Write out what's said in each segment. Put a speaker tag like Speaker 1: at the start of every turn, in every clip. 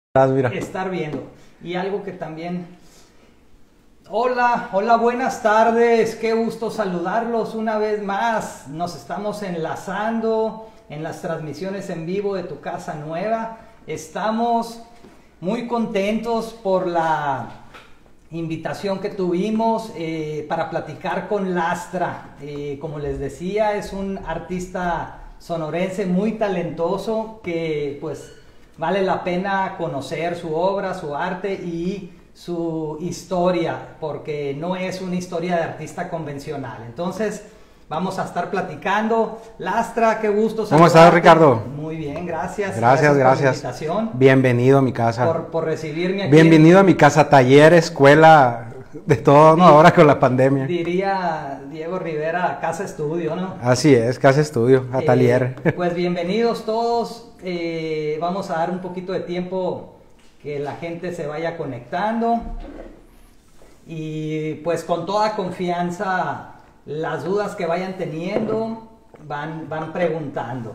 Speaker 1: Mira.
Speaker 2: Estar viendo. Y algo que también... Hola, buenas tardes, qué gusto saludarlos una vez más. Nos estamos enlazando en las transmisiones en vivo de Tu Casa Nueva. Estamos muy contentos por la invitación que tuvimos para platicar con Lastra. Como les decía, es un artista sonorense muy talentoso que pues vale la pena conocer su obra, su arte y su historia, porque no es una historia de artista convencional. Entonces, vamos a estar platicando. Lastra, qué gusto saludarte.
Speaker 1: ¿Cómo estás, Ricardo?
Speaker 2: Muy bien, gracias.
Speaker 1: Gracias.
Speaker 2: Por la invitación.
Speaker 1: Bienvenido a mi casa.
Speaker 2: Por recibirme aquí.
Speaker 1: Bienvenido a mi casa, taller, escuela, de todo, ¿no? Ahora con la pandemia.
Speaker 2: Diría Diego Rivera, casa estudio, ¿no?
Speaker 1: Así es, casa estudio, atelier.
Speaker 2: Pues bienvenidos todos. Vamos a dar un poquito de tiempo que la gente se vaya conectando y pues con toda confianza las dudas que vayan teniendo van preguntando.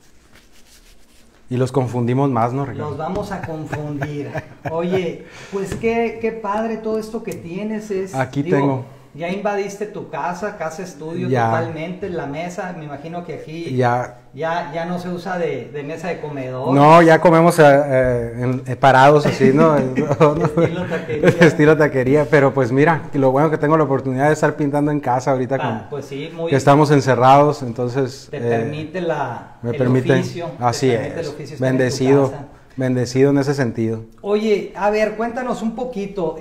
Speaker 1: Y los confundimos más, ¿no, Ricardo?
Speaker 2: Los vamos a confundir. Oye, pues qué padre todo esto que tienes.
Speaker 1: Aquí tengo.
Speaker 2: Ya invadiste tu casa estudio
Speaker 1: ya.
Speaker 2: Totalmente, la mesa, me imagino que aquí
Speaker 1: ya
Speaker 2: no se usa de mesa de comedor.
Speaker 1: No, ya comemos parados así, ¿no?
Speaker 2: Estilo taquería.
Speaker 1: Estilo taquería, pero pues mira, lo bueno que tengo la oportunidad de estar pintando en casa ahorita
Speaker 2: pues sí,
Speaker 1: que estamos encerrados, entonces...
Speaker 2: Te permite el oficio.
Speaker 1: Así es, bendecido en ese sentido.
Speaker 2: Oye, a ver, cuéntanos un poquito,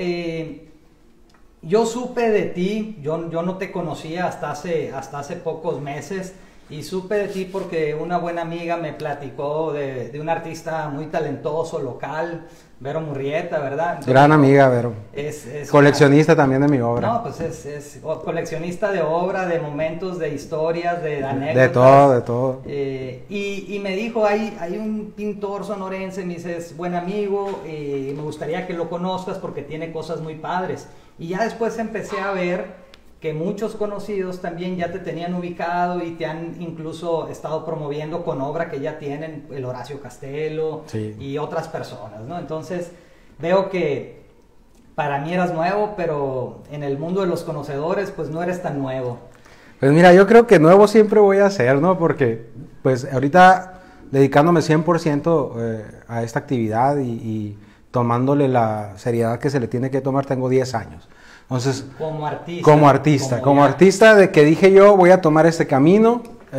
Speaker 2: yo supe de ti, yo no te conocía hasta hace pocos meses, y supe de ti porque una buena amiga me platicó de un artista muy talentoso local, Vero Murrieta, ¿verdad? Entonces,
Speaker 1: gran amiga, Vero.
Speaker 2: Es
Speaker 1: coleccionista también de mi obra.
Speaker 2: No, pues es coleccionista de obra, de momentos, de historias, de anécdotas.
Speaker 1: De todo.
Speaker 2: Y me dijo, hay un pintor sonorense, me dice, es buen amigo, me gustaría que lo conozcas porque tiene cosas muy padres. Y ya después empecé a ver que muchos conocidos también ya te tenían ubicado y te han incluso estado promoviendo con obra que ya tienen, el Horacio Castelo, sí, y otras personas, ¿no? Entonces veo que para mí eras nuevo, pero en el mundo de los conocedores pues no eres tan nuevo.
Speaker 1: Pues mira, yo creo que nuevo siempre voy a ser, ¿no? Porque pues ahorita dedicándome 100% a esta actividad y tomándole la seriedad que se le tiene que tomar, tengo 10 años. Entonces, como artista de que dije yo voy a tomar este camino,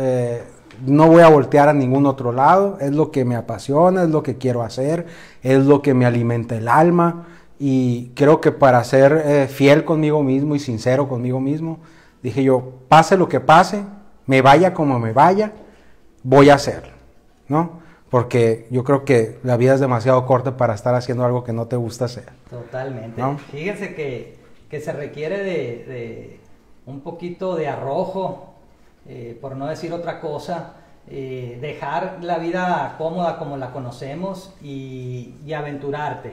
Speaker 1: no voy a voltear a ningún otro lado, es lo que me apasiona, es lo que quiero hacer, es lo que me alimenta el alma, y creo que para ser fiel conmigo mismo y sincero conmigo mismo, dije yo, pase lo que pase, me vaya como me vaya, voy a hacerlo, ¿no? Porque yo creo que la vida es demasiado corta para estar haciendo algo que no te gusta hacer.
Speaker 2: Totalmente.
Speaker 1: ¿No?
Speaker 2: Fíjense que se requiere de un poquito de arrojo, por no decir otra cosa, dejar la vida cómoda como la conocemos y aventurarte.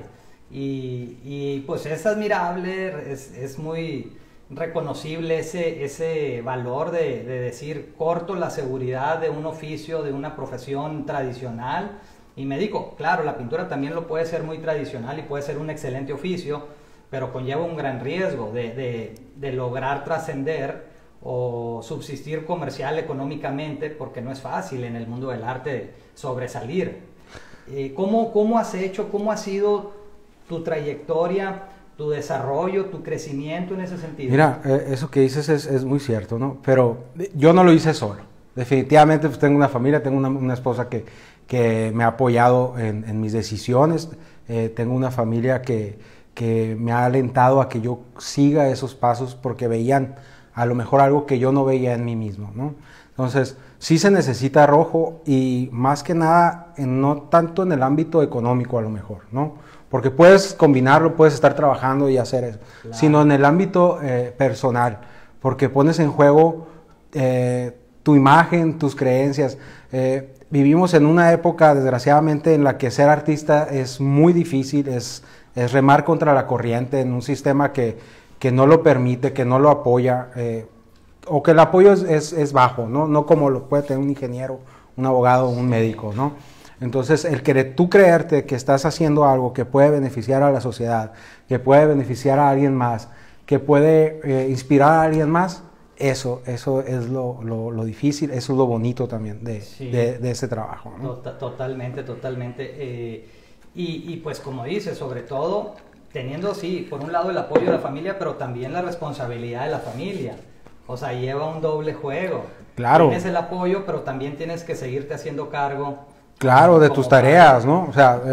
Speaker 2: Y pues es admirable, es muy reconocible ese valor de decir, corto la seguridad de un oficio, de una profesión tradicional, y me digo, claro, la pintura también lo puede ser muy tradicional y puede ser un excelente oficio, pero conlleva un gran riesgo de lograr trascender o subsistir comercial económicamente, porque no es fácil en el mundo del arte sobresalir. ¿Cómo has hecho, cómo ha sido tu trayectoria, tu desarrollo, tu crecimiento en ese sentido?
Speaker 1: Mira, eso que dices es muy cierto, ¿no? Pero yo no lo hice solo. Definitivamente pues, tengo una familia, tengo una esposa que me ha apoyado en mis decisiones, tengo una familia que me ha alentado a que yo siga esos pasos porque veían a lo mejor algo que yo no veía en mí mismo, ¿no? Entonces, sí se necesita arrojo y más que nada, no tanto en el ámbito económico a lo mejor, ¿no? Porque puedes combinarlo, puedes estar trabajando y hacer eso, claro, sino en el ámbito personal, porque pones en juego tu imagen, tus creencias. Vivimos en una época, desgraciadamente, en la que ser artista es muy difícil, es remar contra la corriente en un sistema que no lo permite, que no lo apoya, o que el apoyo es bajo, ¿no? No como lo puede tener un ingeniero, un abogado, un médico, ¿no? Entonces, tú creerte que estás haciendo algo que puede beneficiar a la sociedad, que puede beneficiar a alguien más, que puede inspirar a alguien más, eso es lo difícil, eso es lo bonito también de ese trabajo, ¿no?
Speaker 2: Totalmente. Y pues como dices, sobre todo teniendo, sí, por un lado el apoyo de la familia, pero también la responsabilidad de la familia. O sea, lleva un doble juego.
Speaker 1: Claro.
Speaker 2: Tienes el apoyo, pero también tienes que seguirte haciendo cargo.
Speaker 1: Claro, de tus tareas, ¿no? O sea,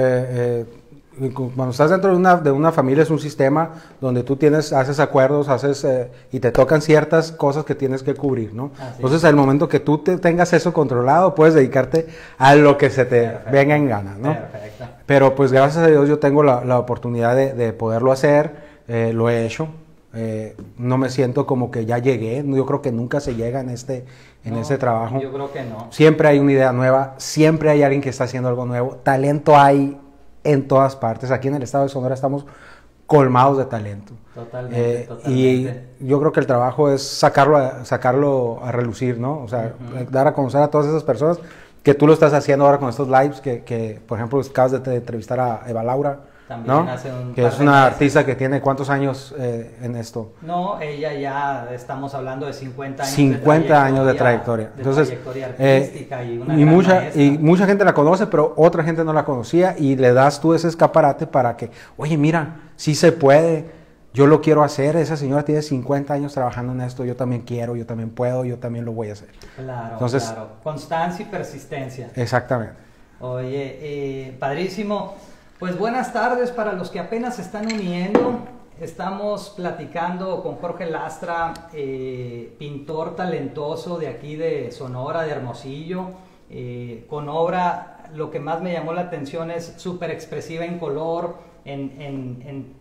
Speaker 1: cuando estás dentro de una familia es un sistema donde tú haces acuerdos, y te tocan ciertas cosas que tienes que cubrir, ¿no? Entonces, al momento que tú tengas eso controlado, puedes dedicarte a lo que se te venga en gana, ¿no?
Speaker 2: Perfecto.
Speaker 1: Pero pues gracias a Dios yo tengo la oportunidad de poderlo hacer, lo he hecho. No me siento como que ya llegué, yo creo que nunca se llega en este trabajo.
Speaker 2: Yo creo que no.
Speaker 1: Siempre hay una idea nueva, siempre hay alguien que está haciendo algo nuevo, talento hay en todas partes. Aquí en el estado de Sonora estamos colmados de talento.
Speaker 2: Totalmente.
Speaker 1: Y yo creo que el trabajo es sacarlo a relucir, ¿no? O sea, dar a conocer a todas esas personas que tú lo estás haciendo ahora con estos lives, que por ejemplo acabas de entrevistar a Eva Laura,
Speaker 2: también
Speaker 1: ¿no?
Speaker 2: hace un
Speaker 1: que
Speaker 2: par
Speaker 1: es
Speaker 2: de
Speaker 1: una
Speaker 2: meses.
Speaker 1: artista que tiene ¿cuántos años en esto?
Speaker 2: No, ella ya estamos hablando de 50 años
Speaker 1: 50 años de trayectoria. Entonces,
Speaker 2: trayectoria artística y una
Speaker 1: y
Speaker 2: gran
Speaker 1: mucha
Speaker 2: maestra.
Speaker 1: gente la conoce, pero otra gente no la conocía, y le das tú ese escaparate para que, oye, mira, sí se puede, yo lo quiero hacer, esa señora tiene 50 años trabajando en esto, yo también quiero, yo también puedo, yo también lo voy a hacer.
Speaker 2: Claro,
Speaker 1: Entonces,
Speaker 2: claro. Constancia y persistencia.
Speaker 1: Exactamente.
Speaker 2: Oye, padrísimo. Pues buenas tardes para los que apenas se están uniendo. Estamos platicando con Jorge Lastra, pintor talentoso de aquí de Sonora, de Hermosillo, con obra, lo que más me llamó la atención es súper expresiva en color, en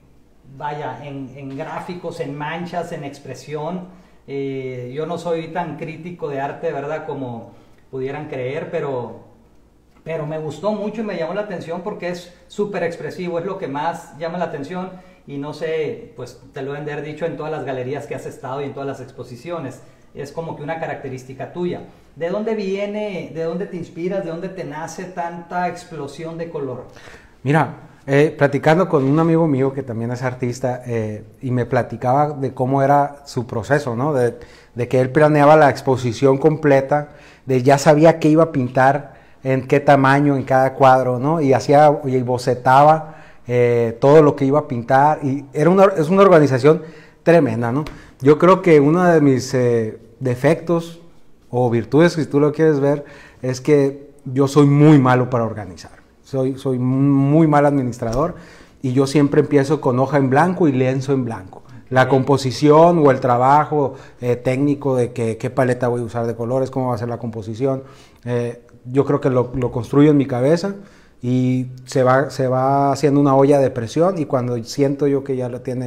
Speaker 2: gráficos, en manchas, en expresión. Yo no soy tan crítico de arte, ¿verdad?, como pudieran creer, pero me gustó mucho y me llamó la atención porque es súper expresivo, es lo que más llama la atención, y no sé, pues te lo deben de haber dicho en todas las galerías que has estado y en todas las exposiciones, es como que una característica tuya. ¿De dónde viene, de dónde te inspiras, de dónde te nace tanta explosión de color?
Speaker 1: Mira, platicando con un amigo mío que también es artista, y me platicaba de cómo era su proceso, ¿no? De que él planeaba la exposición completa, ya sabía qué iba a pintar, en qué tamaño, en cada cuadro, ¿no? Y bocetaba todo lo que iba a pintar, y es una organización tremenda, ¿no? Yo creo que uno de mis defectos o virtudes, si tú lo quieres ver, es que yo soy muy malo para organizar. Soy muy mal administrador, y yo siempre empiezo con hoja en blanco y lienzo en blanco. La composición o el trabajo técnico de qué paleta voy a usar de colores, cómo va a ser la composición, yo creo que lo construyo en mi cabeza, y se va haciendo una olla de presión, y cuando siento yo que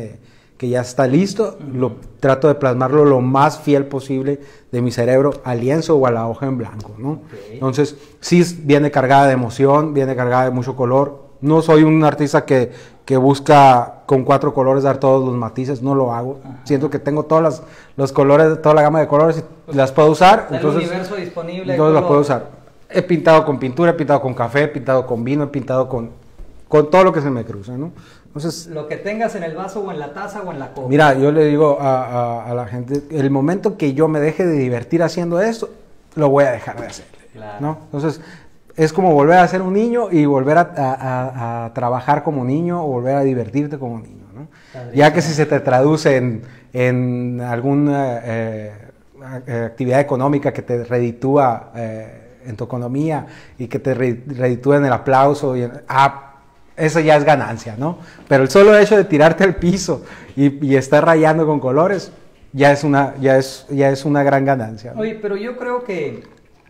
Speaker 1: ya está listo, lo trato de plasmarlo lo más fiel posible de mi cerebro al lienzo o a la hoja en blanco, ¿no? Entonces, sí viene cargada de emoción, viene cargada de mucho color. No soy un artista que busca con 4 colores dar todos los matices, no lo hago. Siento que tengo todos los colores, toda la gama de colores, y las puedo usar.
Speaker 2: Entonces, el universo disponible.
Speaker 1: Entonces las puedo usar. He pintado con pintura, he pintado con café, he pintado con vino, he pintado con todo lo que se me cruza, ¿no? Entonces,
Speaker 2: lo que tengas en el vaso o en la taza o en la copa.
Speaker 1: Mira, yo le digo a la gente, el momento que yo me deje de divertir haciendo esto, lo voy a dejar de hacer,
Speaker 2: claro,
Speaker 1: ¿no? Entonces, es como volver a ser un niño y volver a trabajar como niño, o volver a divertirte como niño, ¿no? Ya que si se te traduce en alguna actividad económica que te reditúa en tu economía, y que te reditúa en el aplauso, eso ya es ganancia, ¿no? Pero el solo hecho de tirarte al piso y estar rayando con colores ya es una gran ganancia, ¿no?
Speaker 2: Oye, pero yo creo que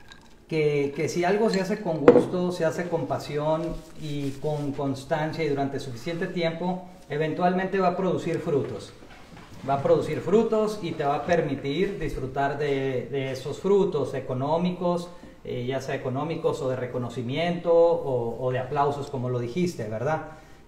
Speaker 2: si algo se hace con gusto, se hace con pasión y con constancia y durante suficiente tiempo, eventualmente va a producir frutos. Va a producir frutos y te va a permitir disfrutar de esos frutos económicos, ya sea económicos o de reconocimiento o de aplausos, como lo dijiste, ¿verdad?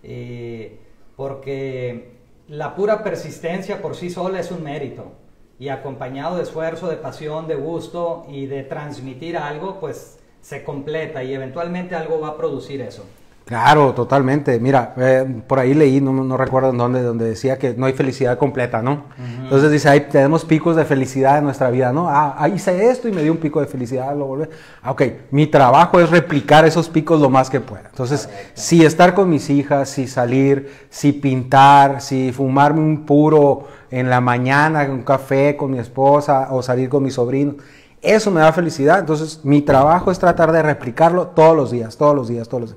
Speaker 2: Porque la pura persistencia por sí sola es un mérito, y acompañado de esfuerzo, de pasión, de gusto y de transmitir algo, pues se completa y eventualmente algo va a producir eso.
Speaker 1: Claro, totalmente. Mira, por ahí leí, no recuerdo en dónde, donde decía que no hay felicidad completa, ¿no? Entonces dice, ahí tenemos picos de felicidad en nuestra vida, ¿no? Hice esto y me dio un pico de felicidad, lo volví. Ok, mi trabajo es replicar esos picos lo más que pueda. Entonces, si estar con mis hijas, si salir, si pintar, si fumarme un puro en la mañana, un café con mi esposa o salir con mi sobrino, eso me da felicidad. Entonces, mi trabajo es tratar de replicarlo todos los días, todos los días, todos los días.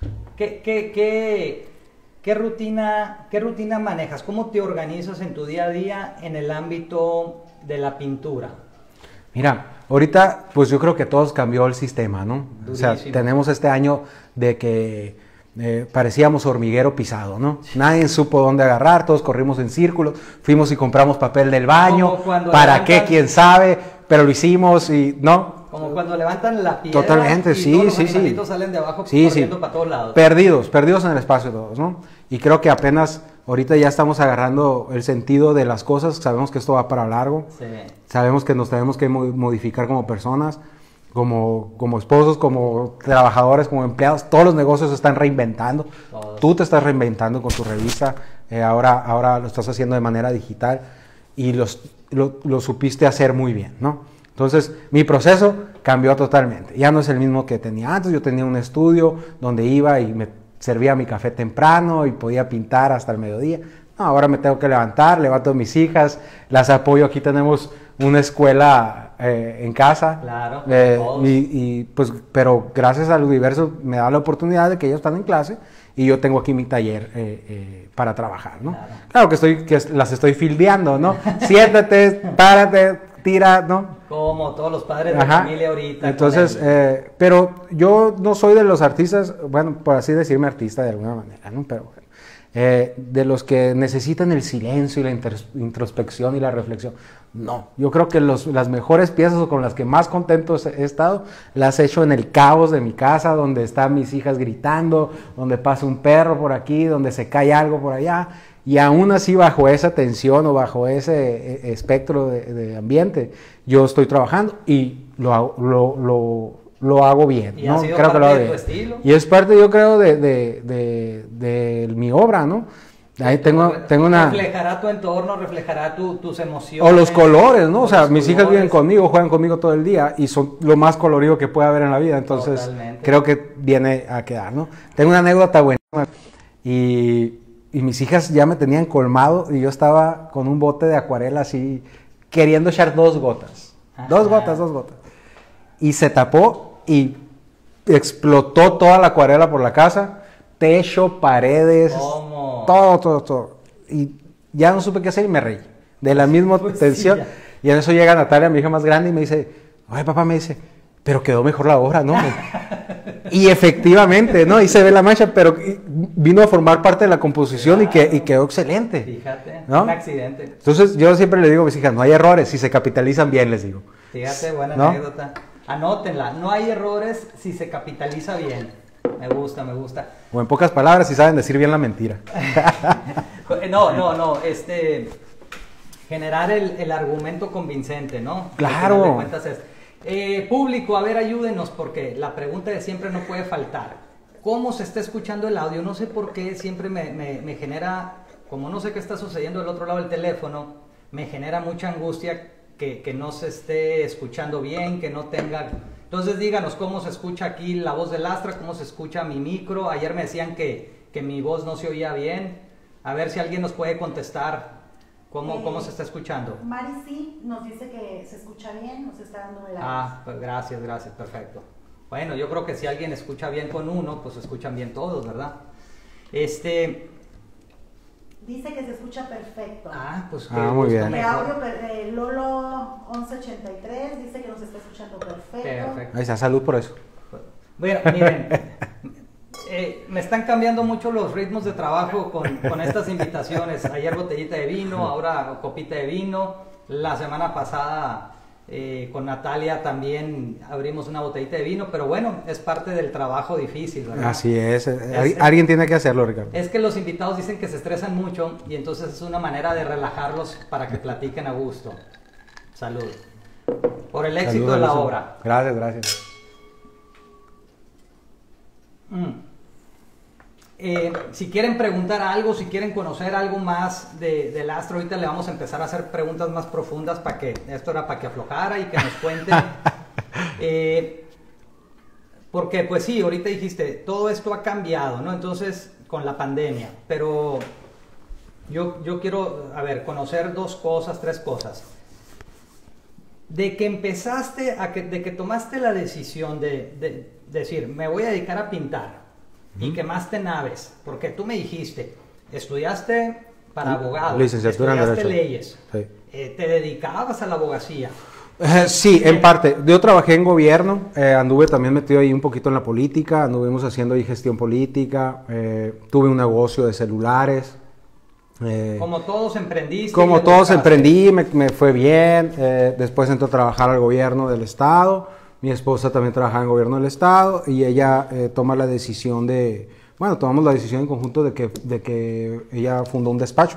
Speaker 2: ¿Qué rutina manejas? ¿Cómo te organizas en tu día a día en el ámbito de la pintura?
Speaker 1: Mira, ahorita pues yo creo que todos cambió el sistema, ¿no?
Speaker 2: Durísimo.
Speaker 1: O sea, tenemos este año de que parecíamos hormiguero pisado, ¿no? Nadie supo dónde agarrar, todos corrimos en círculos, fuimos y compramos papel del baño, ¿para qué? ¿Quién sabe? Pero lo hicimos y no.
Speaker 2: Como cuando levantan la piedra.
Speaker 1: Totalmente,
Speaker 2: y todos los
Speaker 1: sí.
Speaker 2: animalitos salen de abajo
Speaker 1: Sí,
Speaker 2: corriendo para todos lados.
Speaker 1: Perdidos en el espacio todos, ¿no? Y creo que apenas ahorita ya estamos agarrando el sentido de las cosas, sabemos que esto va para largo,
Speaker 2: Sí.
Speaker 1: sabemos que nos tenemos que modificar como personas, como esposos, como trabajadores, como empleados, todos los negocios se están reinventando,
Speaker 2: Todos.
Speaker 1: Tú te estás reinventando con tu revista, ahora lo estás haciendo de manera digital y lo supiste hacer muy bien, ¿no? Entonces, mi proceso cambió totalmente. Ya no es el mismo que tenía antes. Yo tenía un estudio donde iba y me servía mi café temprano y podía pintar hasta el mediodía. No, ahora me tengo que levanto a mis hijas, las apoyo. Aquí tenemos una escuela en casa.
Speaker 2: Claro,
Speaker 1: pues, pero gracias al universo me da la oportunidad de que ellos están en clase y yo tengo aquí mi taller para trabajar, ¿no? Claro que las estoy fildeando, ¿no? Siéntate, párate, tira, ¿no?
Speaker 2: Como todos los padres de familia ahorita.
Speaker 1: Entonces, pero yo no soy de los artistas, bueno, por así decirme artista de alguna manera, ¿no? Pero bueno, de los que necesitan el silencio y la introspección y la reflexión. No, yo creo que las mejores piezas o con las que más contento he estado, las he hecho en el caos de mi casa, donde están mis hijas gritando, donde pasa un perro por aquí, donde se cae algo por allá. Y aún así, bajo esa tensión o bajo ese espectro de ambiente, yo estoy trabajando y lo hago bien,
Speaker 2: ¿Y
Speaker 1: ¿no?
Speaker 2: ha sido
Speaker 1: Creo que lo hago
Speaker 2: parte de tu
Speaker 1: bien.
Speaker 2: estilo?
Speaker 1: Y es parte, yo creo, de mi obra, ¿no? Ahí tengo una...
Speaker 2: Reflejará tu entorno, reflejará tus emociones.
Speaker 1: O los colores, ¿no? O sea, mis hijas viven
Speaker 2: colores.
Speaker 1: conmigo, juegan conmigo todo el día y son lo más colorido que puede haber en la vida. Entonces,
Speaker 2: Totalmente.
Speaker 1: creo que viene a quedar, ¿no? Tengo una anécdota buena y mis hijas ya me tenían colmado y yo estaba con un bote de acuarela así, queriendo echar 2 gotas.
Speaker 2: Ajá.
Speaker 1: 2 gotas. Y se tapó y explotó toda la acuarela por la casa, techo, paredes,
Speaker 2: ¿Cómo?
Speaker 1: todo. Y ya no supe qué hacer y me reí. De la misma
Speaker 2: Pues sí,
Speaker 1: tensión.
Speaker 2: ya.
Speaker 1: Y en eso llega Natalia, mi hija más grande, y me dice, oye papá, me dice, pero quedó mejor la obra, ¿no? Y efectivamente, ¿no? Y se ve la mancha, pero vino a formar parte de la composición y quedó excelente.
Speaker 2: Fíjate,
Speaker 1: ¿no?
Speaker 2: un accidente.
Speaker 1: Entonces yo siempre le digo a mis hijas, no hay errores, si se capitalizan bien, les digo.
Speaker 2: Fíjate, buena
Speaker 1: ¿no?
Speaker 2: anécdota. Anótenla, no hay errores si se capitaliza bien. Me gusta.
Speaker 1: O en pocas palabras, si saben decir bien la mentira.
Speaker 2: No, generar el argumento convincente, ¿no?
Speaker 1: Claro.
Speaker 2: Al final de cuentas es, público, a ver, ayúdenos, porque la pregunta de siempre no puede faltar. ¿Cómo se está escuchando el audio? No sé por qué siempre me genera, como no sé qué está sucediendo del otro lado del teléfono, me genera mucha angustia que no se esté escuchando bien, que no tenga... Entonces díganos cómo se escucha aquí la voz del Astra, cómo se escucha mi micro. Ayer me decían que mi voz no se oía bien. A ver si alguien nos puede contestar cómo se está escuchando.
Speaker 3: Mari sí nos dice que se escucha bien, nos está dando el
Speaker 2: Pues gracias, perfecto. Bueno, yo creo que si alguien escucha bien con uno, pues escuchan bien todos, ¿verdad?
Speaker 3: Dice que se escucha perfecto.
Speaker 2: Pues
Speaker 1: muy bien.
Speaker 3: De audio, Lolo 1183 dice que nos está escuchando perfecto.
Speaker 1: Ahí está, salud por eso.
Speaker 2: Bueno, miren, me están cambiando mucho los ritmos de trabajo con estas invitaciones. Ayer botellita de vino, ahora copita de vino. La semana pasada con Natalia también abrimos una botellita de vino, pero bueno, es parte del trabajo difícil, ¿verdad?
Speaker 1: Así es. Alguien tiene que hacerlo, Ricardo.
Speaker 2: Es que los invitados dicen que se estresan mucho y entonces es una manera de relajarlos para que platiquen a gusto. Salud. Por el éxito de la obra.
Speaker 1: Gracias.
Speaker 2: Si quieren preguntar algo, si quieren conocer algo más del astro, ahorita le vamos a empezar a hacer preguntas más profundas para que, esto era para que aflojara y que nos cuente. Porque pues sí, ahorita dijiste, todo esto ha cambiado, ¿no? Entonces, con la pandemia, pero yo quiero, a ver, conocer dos cosas, tres cosas. De que empezaste, de que tomaste la decisión de decir, me voy a dedicar a pintar, y quemaste naves, porque tú me dijiste, estudiaste para abogado,
Speaker 1: licenciatura en
Speaker 2: estudiaste
Speaker 1: Derecho.
Speaker 2: leyes,
Speaker 1: Sí.
Speaker 2: te dedicabas a la abogacía.
Speaker 1: Sí, en parte. Yo trabajé en gobierno, anduve también metido ahí un poquito en la política, anduvimos haciendo ahí gestión política, tuve un negocio de celulares.
Speaker 2: Como todos emprendiste.
Speaker 1: Como todos emprendí, me fue bien, después entré a trabajar al gobierno del estado, mi esposa también trabajaba en el gobierno del estado y ella toma la decisión tomamos la decisión en conjunto de que ella fundó un despacho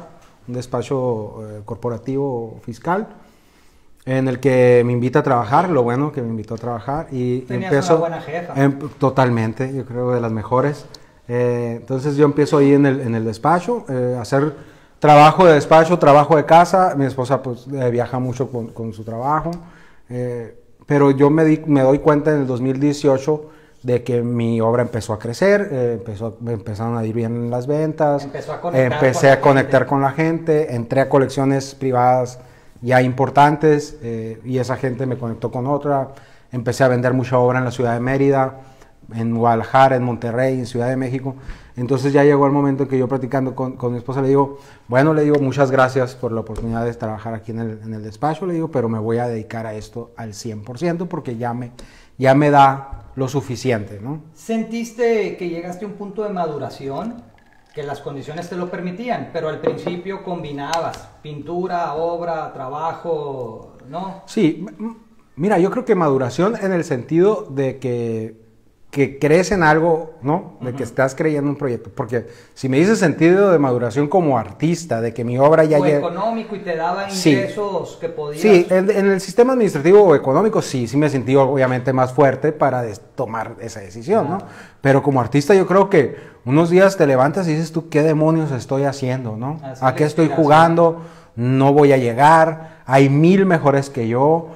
Speaker 1: corporativo fiscal, en el que me invita a trabajar, lo bueno que me invitó a trabajar y
Speaker 2: Tenías
Speaker 1: empiezo
Speaker 2: una buena jefa.
Speaker 1: Totalmente, yo creo de las mejores. Entonces yo empiezo ahí en el despacho, a hacer trabajo de despacho, trabajo de casa. Mi esposa pues viaja mucho con su trabajo, pero yo me doy cuenta en el 2018 de que mi obra empezó a crecer, me empezaron a ir bien las ventas, empecé a conectar con la gente, entré a colecciones privadas ya importantes y esa gente me conectó con otra, empecé a vender mucha obra en la ciudad de Mérida, en Guadalajara, en Monterrey, en Ciudad de México. Entonces ya llegó el momento en que yo platicando con mi esposa le digo, muchas gracias por la oportunidad de trabajar aquí en el despacho, le digo, pero me voy a dedicar a esto al 100% porque ya me da lo suficiente, ¿no?
Speaker 2: ¿Sentiste que llegaste a un punto de maduración, que las condiciones te lo permitían, pero al principio combinabas pintura, obra, trabajo, ¿no?
Speaker 1: Sí, mira, yo creo que maduración en el sentido de que crees en algo, ¿no? De que estás creyendo en un proyecto. Porque si me dices sentido de maduración como artista, de que mi obra ya
Speaker 2: llega... O económico y te daba ingresos
Speaker 1: sí,
Speaker 2: que podías...
Speaker 1: Sí, en el sistema administrativo o económico sí me sentí obviamente más fuerte para tomar esa decisión, ¿no? Pero como artista yo creo que unos días te levantas y dices tú, ¿qué demonios estoy haciendo, no? ¿A qué estoy jugando? No voy a llegar, hay 1000 mejores que yo,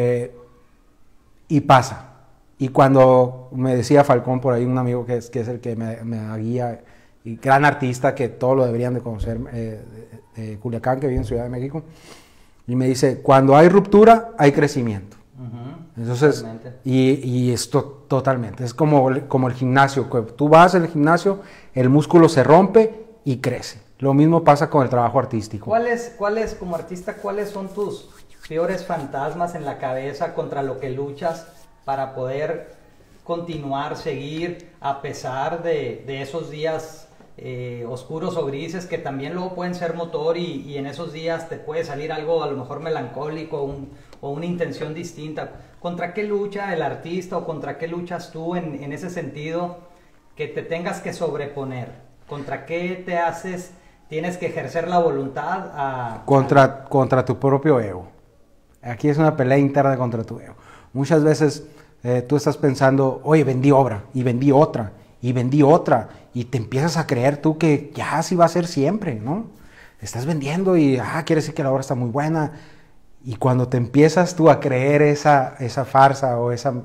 Speaker 1: y pasa. Y cuando me decía Falcón por ahí, un amigo que es el que me guía, y gran artista que todos lo deberían de conocer, de Culiacán, que vive en Ciudad de México, y me dice, cuando hay ruptura, hay crecimiento. Entonces, y esto totalmente, es como el gimnasio, tú vas al gimnasio, el músculo se rompe y crece. Lo mismo pasa con el trabajo artístico.
Speaker 2: Como artista, cuáles son tus peores fantasmas en la cabeza contra lo que luchas para poder continuar, seguir, a pesar de esos días oscuros o grises que también luego pueden ser motor y en esos días te puede salir algo a lo mejor melancólico o una intención distinta? ¿Contra qué lucha el artista o contra qué luchas tú en ese sentido que te tengas que sobreponer? ¿Contra qué tienes que ejercer la voluntad?
Speaker 1: Contra tu propio ego. Aquí es una pelea interna contra tu ego. Muchas veces tú estás pensando, oye, vendí obra, y vendí otra, y vendí otra, y te empiezas a creer tú que ya así va a ser siempre, ¿no? Estás vendiendo y, quiere decir que la obra está muy buena, y cuando te empiezas tú a creer esa farsa o esa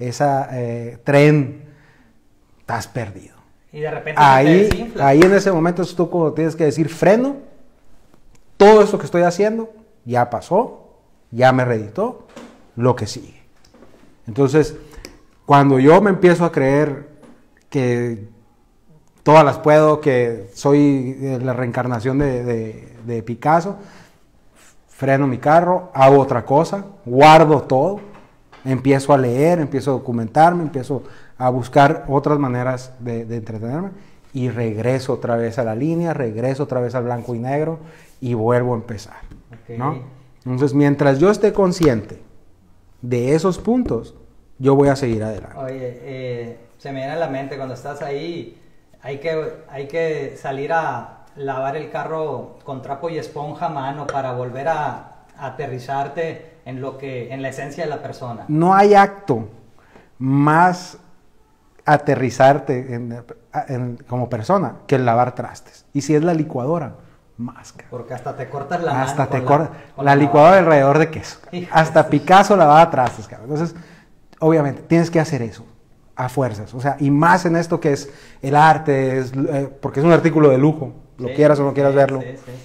Speaker 1: tren, estás perdido.
Speaker 2: Y de repente te desinflas.
Speaker 1: Ahí en ese momento es tú cuando tienes que decir, freno, todo esto que estoy haciendo ya pasó, ya me reeditó, lo que sigue. Entonces, cuando yo me empiezo a creer que todas las puedo, que soy la reencarnación de Picasso, freno mi carro, hago otra cosa, guardo todo, empiezo a leer, empiezo a documentarme, empiezo a buscar otras maneras de entretenerme y regreso otra vez a la línea, regreso otra vez al blanco y negro y vuelvo a empezar, ¿no? Entonces, mientras yo esté consciente de esos puntos, yo voy a seguir adelante.
Speaker 2: Oye, se me viene a la mente cuando estás ahí, hay que salir a lavar el carro con trapo y esponja a mano para volver a aterrizarte en la esencia de la persona.
Speaker 1: No hay acto más aterrizarte como persona que el lavar trastes. Y si es la licuadora, más.
Speaker 2: Porque hasta te cortas la
Speaker 1: hasta
Speaker 2: mano
Speaker 1: te
Speaker 2: con
Speaker 1: corta
Speaker 2: con
Speaker 1: la licuadora de alrededor de queso.
Speaker 2: Hijo
Speaker 1: Hasta
Speaker 2: de
Speaker 1: Picasso lavaba trastes, cabrón. Entonces, obviamente, tienes que hacer eso a fuerzas. O sea, y más en esto que es el arte, porque es un artículo de lujo, lo
Speaker 2: Sí,
Speaker 1: quieras o no quieras verlo.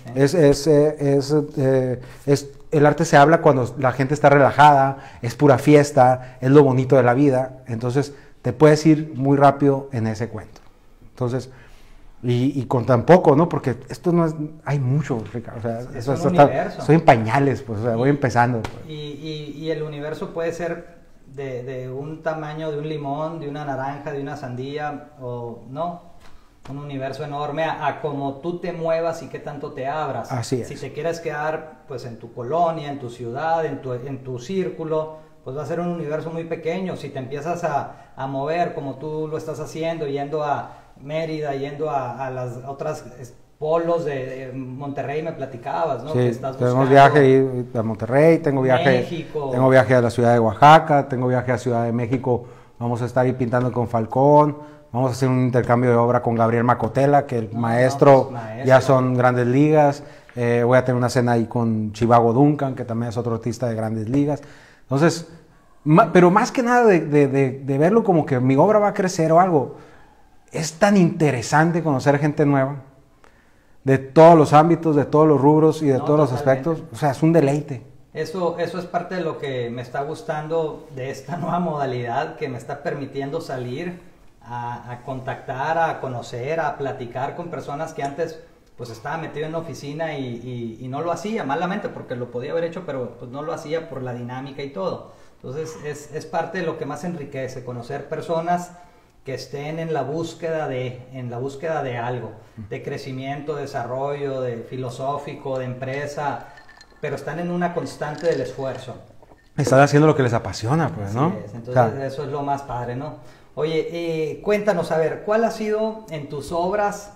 Speaker 1: El arte se habla cuando la gente está relajada, es pura fiesta, es lo bonito de la vida. Entonces, te puedes ir muy rápido en ese cuento. Entonces, y con tan poco, ¿no? Porque esto no es, hay mucho, Ricardo. O sea,
Speaker 2: Es un universo.
Speaker 1: estoy en pañales, pues, o sea, voy empezando. Pues.
Speaker 2: Y el universo puede ser de un tamaño de un limón, de una naranja, de una sandía, o no, un universo enorme a como tú te muevas y qué tanto te abras.
Speaker 1: Así es.
Speaker 2: Si te quieres quedar pues en tu colonia, en tu ciudad, en tu círculo, pues va a ser un universo muy pequeño. Si te empiezas a mover como tú lo estás haciendo, yendo a Mérida, yendo a las otras polos de Monterrey, me platicabas, ¿no?
Speaker 1: Sí,
Speaker 2: Que estás
Speaker 1: tenemos
Speaker 2: buscando
Speaker 1: viaje a Monterrey, tengo viaje a la ciudad de Oaxaca, tengo viaje a Ciudad de México, vamos a estar ahí pintando con Falcón, vamos a hacer un intercambio de obra con Gabriel Macotela, que el maestro, ya son grandes ligas, voy a tener una cena ahí con Chivago Duncan, que también es otro artista de grandes ligas. Entonces, pero más que nada de verlo como que mi obra va a crecer o algo, es tan interesante conocer gente nueva, de todos los ámbitos, de todos los rubros y de todos los aspectos. O sea, es un deleite.
Speaker 2: Eso es parte de lo que me está gustando de esta nueva modalidad que me está permitiendo salir a contactar, a conocer, a platicar con personas que antes pues estaba metido en la oficina y no lo hacía malamente porque lo podía haber hecho, pero pues no lo hacía por la dinámica y todo. Entonces es parte de lo que más enriquece, conocer personas que estén en la búsqueda de algo, de crecimiento, desarrollo, de filosófico, de empresa, pero están en una constante del esfuerzo.
Speaker 1: Están haciendo lo que les apasiona, pues,
Speaker 2: Así
Speaker 1: ¿no?
Speaker 2: es. Entonces, eso es lo más padre, ¿no? Oye, cuéntanos, a ver, ¿cuál ha sido en tus obras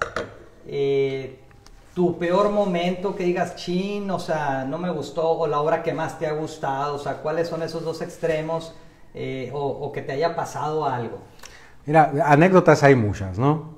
Speaker 2: tu peor momento que digas, chin, o sea, no me gustó, o la obra que más te ha gustado? O sea, ¿cuáles son esos dos extremos o que te haya pasado algo?
Speaker 1: Mira, anécdotas hay muchas, ¿no?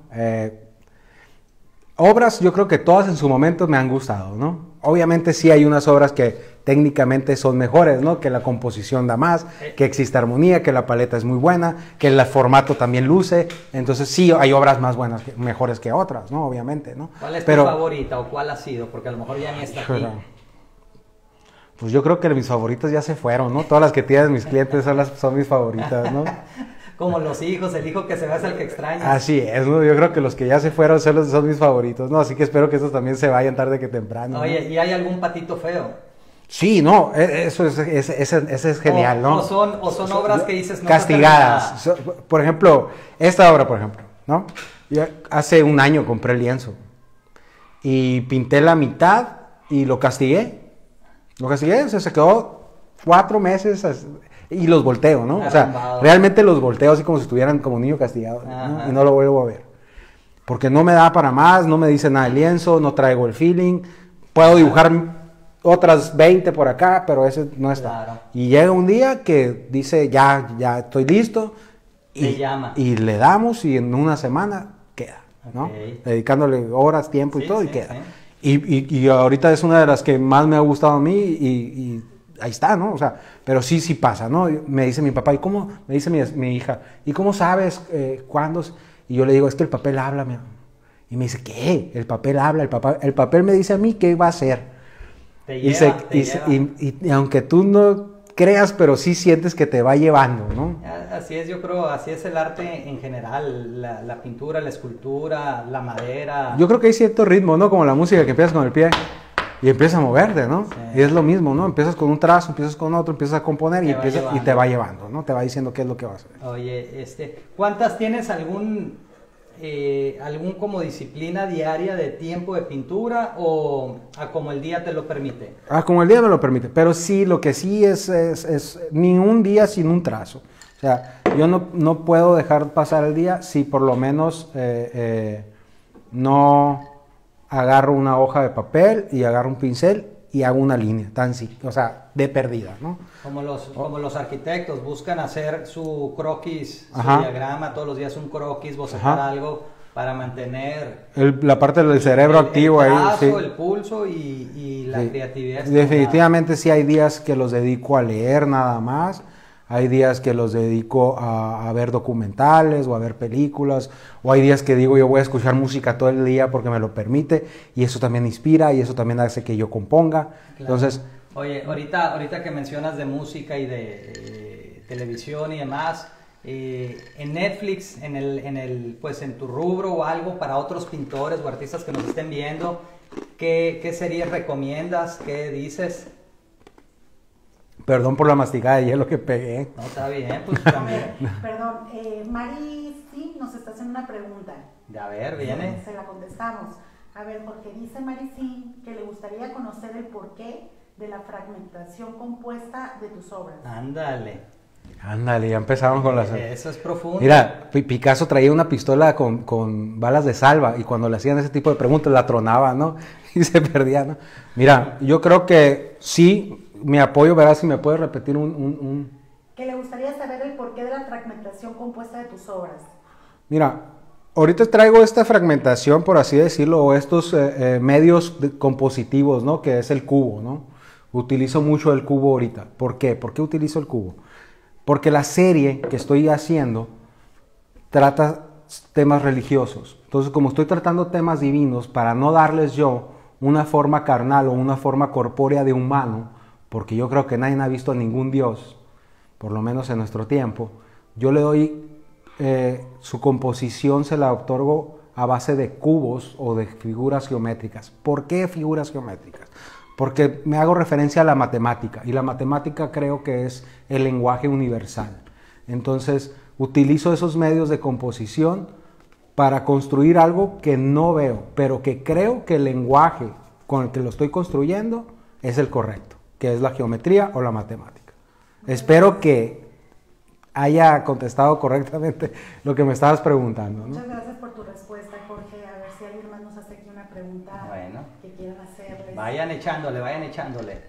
Speaker 1: Obras, yo creo que todas en su momento me han gustado, ¿no? Obviamente sí hay unas obras que técnicamente son mejores, ¿no? Que la composición da más, que existe armonía, que la paleta es muy buena, que el formato también luce. Entonces sí hay obras más buenas, mejores que otras, ¿no? Obviamente, ¿no?
Speaker 2: ¿Cuál es tu favorita o cuál ha sido? Porque a lo mejor ya ni está aquí.
Speaker 1: Pues yo creo que mis favoritas ya se fueron, ¿no? Todas las que tienen mis clientes son mis favoritas, ¿no?
Speaker 2: Como los hijos, el hijo que se va es el que extraña.
Speaker 1: Así es, ¿no? Yo creo que los que ya se fueron son mis favoritos, ¿no? Así que espero que estos también se vayan tarde que temprano.
Speaker 2: Oye,
Speaker 1: ¿no?
Speaker 2: ¿y hay algún patito feo?
Speaker 1: Sí, no, eso es genial, ¿no?
Speaker 2: O son obras que dices no
Speaker 1: castigadas. Por ejemplo, esta obra, por ejemplo, ¿no? Yo hace un año compré el lienzo y pinté la mitad y lo castigué. Lo castigué, o sea, se quedó 4 meses y los volteo, ¿no? O sea, realmente los volteo así como si estuvieran como niño castigado, ¿no? Y no lo vuelvo a ver. Porque no me da para más, no me dice nada el lienzo, no traigo el feeling. Puedo dibujar otras 20 por acá, pero ese no está.
Speaker 2: Claro.
Speaker 1: Y llega un día que dice, ya estoy listo. Y le damos y en una semana queda, ¿no?
Speaker 2: Okay.
Speaker 1: Dedicándole horas, tiempo y todo, y queda.
Speaker 2: Sí.
Speaker 1: Y ahorita es una de las que más me ha gustado a mí y ahí está, ¿no? O sea, pero sí pasa, ¿no? Me dice mi papá, ¿y cómo? Me dice mi hija, ¿y cómo sabes cuándo? Y yo le digo, es que el papel habla, mi amor. Y me dice, ¿qué? El papel habla, el papel me dice a mí qué va a hacer. Y aunque tú no creas, pero sí sientes que te va llevando, ¿no?
Speaker 2: Así es, yo creo, así es el arte en general, la pintura, la escultura, la madera.
Speaker 1: Yo creo que hay cierto ritmo, ¿no? Como la música que empiezas con el pie y empiezas a moverte, ¿no? Sí. Y es lo mismo, ¿no? Empiezas con un trazo, empiezas con otro, empiezas a componer y te va llevando, ¿no? Te va diciendo qué es lo que vas a hacer.
Speaker 2: Oye, ¿cuántas tienes algún como disciplina diaria de tiempo de pintura o como el día te lo permite?
Speaker 1: Como el día me lo permite, pero sí, lo que sí es ni un día sin un trazo. O sea, yo no puedo dejar pasar el día si por lo menos no agarro una hoja de papel y agarro un pincel y hago una línea, o sea, de perdida, ¿no?
Speaker 2: Como los arquitectos buscan hacer su croquis, su
Speaker 1: Ajá.
Speaker 2: diagrama, todos los días un croquis, bocetar
Speaker 1: Ajá.
Speaker 2: algo para mantener
Speaker 1: La parte del cerebro activo
Speaker 2: el
Speaker 1: ahí,
Speaker 2: trazo,
Speaker 1: sí.
Speaker 2: el pulso y la
Speaker 1: Sí.
Speaker 2: creatividad.
Speaker 1: Definitivamente sí hay días que los dedico a leer nada más, hay días que los dedico a ver documentales o a ver películas, o hay días que digo yo voy a escuchar música todo el día porque me lo permite, y eso también inspira y eso también hace que yo componga.
Speaker 2: Claro.
Speaker 1: Entonces,
Speaker 2: Oye, ahorita que mencionas de música y de televisión y demás, en Netflix, pues en tu rubro o algo para otros pintores o artistas que nos estén viendo, ¿qué series recomiendas? ¿Qué dices?
Speaker 1: perdón por la masticada de hielo que pegué.
Speaker 2: No, está bien, pues
Speaker 3: A
Speaker 2: también.
Speaker 3: ver, perdón, Mari sí nos está haciendo una pregunta.
Speaker 2: A ver, viene.
Speaker 3: Se la contestamos. A ver, porque dice Mari sí que le gustaría conocer el porqué de la fragmentación compuesta de tus obras.
Speaker 2: Ándale.
Speaker 1: Ándale, ya empezamos con las...
Speaker 2: Eso es profundo.
Speaker 1: Mira, Picasso traía una pistola con balas de salva y cuando le hacían ese tipo de preguntas la tronaba, ¿no? Y se perdía, ¿no? Mira, yo creo que sí, mi apoyo, verás si me puedes repetir
Speaker 3: Que le gustaría saber el porqué de la fragmentación compuesta de tus obras.
Speaker 1: Mira, ahorita traigo esta fragmentación, por así decirlo, o estos medios compositivos, ¿no? Que es el cubo, ¿no? Utilizo mucho el cubo ahorita. ¿Por qué? ¿Por qué utilizo el cubo? Porque la serie que estoy haciendo trata temas religiosos. Entonces, como estoy tratando temas divinos, para no darles yo una forma carnal o una forma corpórea de humano, porque yo creo que nadie ha visto a ningún Dios, por lo menos en nuestro tiempo, yo le doy su composición, se la otorgo a base de cubos o de figuras geométricas. ¿Por qué figuras geométricas? Porque me hago referencia a la matemática, y la matemática creo que es el lenguaje universal. Entonces, utilizo esos medios de composición para construir algo que no veo, pero que creo que el lenguaje con el que lo estoy construyendo es el correcto, que es la geometría o la matemática. Espero que haya contestado correctamente lo que me estabas preguntando, ¿no?
Speaker 3: Muchas gracias por tu respuesta, Jorge. A ver si alguien más nos hace aquí una pregunta
Speaker 2: Bueno.
Speaker 3: que quieran hacerles.
Speaker 2: Vayan echándole.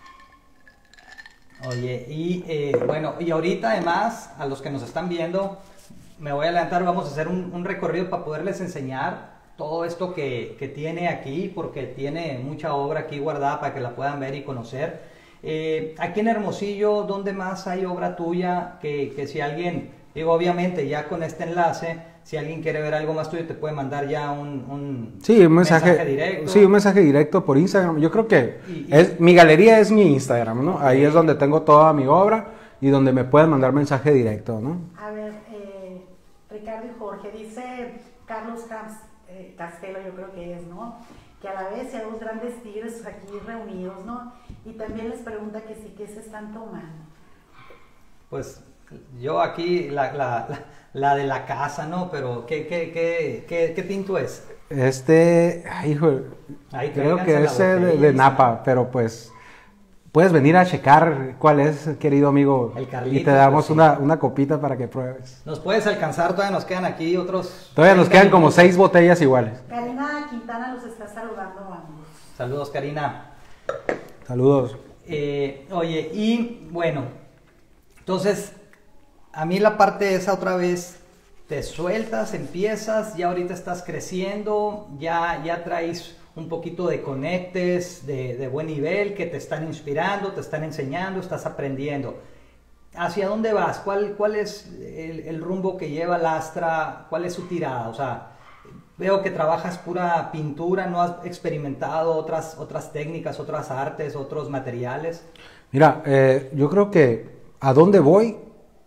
Speaker 2: Oye, y bueno, y ahorita además, a los que nos están viendo, me voy a adelantar, vamos a hacer un recorrido para poderles enseñar todo esto que tiene aquí, porque tiene mucha obra aquí guardada para que la puedan ver y conocer. Aquí en Hermosillo, ¿dónde más hay obra tuya? Que si alguien, digo, obviamente ya con este enlace, si alguien quiere ver algo más tuyo, te puede mandar ya un mensaje directo.
Speaker 1: Sí, un mensaje directo por Instagram. Yo creo que
Speaker 2: Y
Speaker 1: mi galería es mi Instagram, ¿no? Ahí es donde tengo toda mi obra y donde me pueden mandar mensaje directo, ¿no?
Speaker 3: A ver, Ricardo y Jorge, dice Carlos Castelo, yo creo que es, ¿no? Que a la vez hay dos grandes tigres aquí reunidos, ¿no? Y también les pregunta que sí, ¿qué se están tomando?
Speaker 2: Pues yo aquí, la de la casa, ¿no? Pero, ¿qué tinto es?
Speaker 1: Ay, hijo,
Speaker 2: Ahí
Speaker 1: creo
Speaker 2: tráiganse
Speaker 1: que
Speaker 2: la
Speaker 1: es
Speaker 2: botella
Speaker 1: de
Speaker 2: y
Speaker 1: Napa, pero pues puedes venir a checar cuál es, querido amigo,
Speaker 2: El Carlitos,
Speaker 1: y te damos
Speaker 2: pues, sí.
Speaker 1: una copita para que pruebes.
Speaker 2: Nos puedes alcanzar, todavía nos quedan aquí otros...
Speaker 1: Todavía nos
Speaker 2: 30
Speaker 1: quedan como
Speaker 2: minutos.
Speaker 1: 6 botellas iguales.
Speaker 3: Karina Quintana los está saludando a ambos.
Speaker 2: Saludos, Karina.
Speaker 1: Saludos.
Speaker 2: Oye, y bueno, entonces, a mí la parte esa otra vez, te sueltas, empiezas, ya ahorita estás creciendo, ya traes un poquito de conectes de buen nivel que te están inspirando, te están enseñando, estás aprendiendo. ¿Hacia dónde vas? ¿Cuál es el rumbo que lleva Lastra? ¿Cuál es su tirada? O sea, veo que trabajas pura pintura, ¿no has experimentado otras técnicas, otras artes, otros materiales?
Speaker 1: Mira, yo creo que a dónde voy,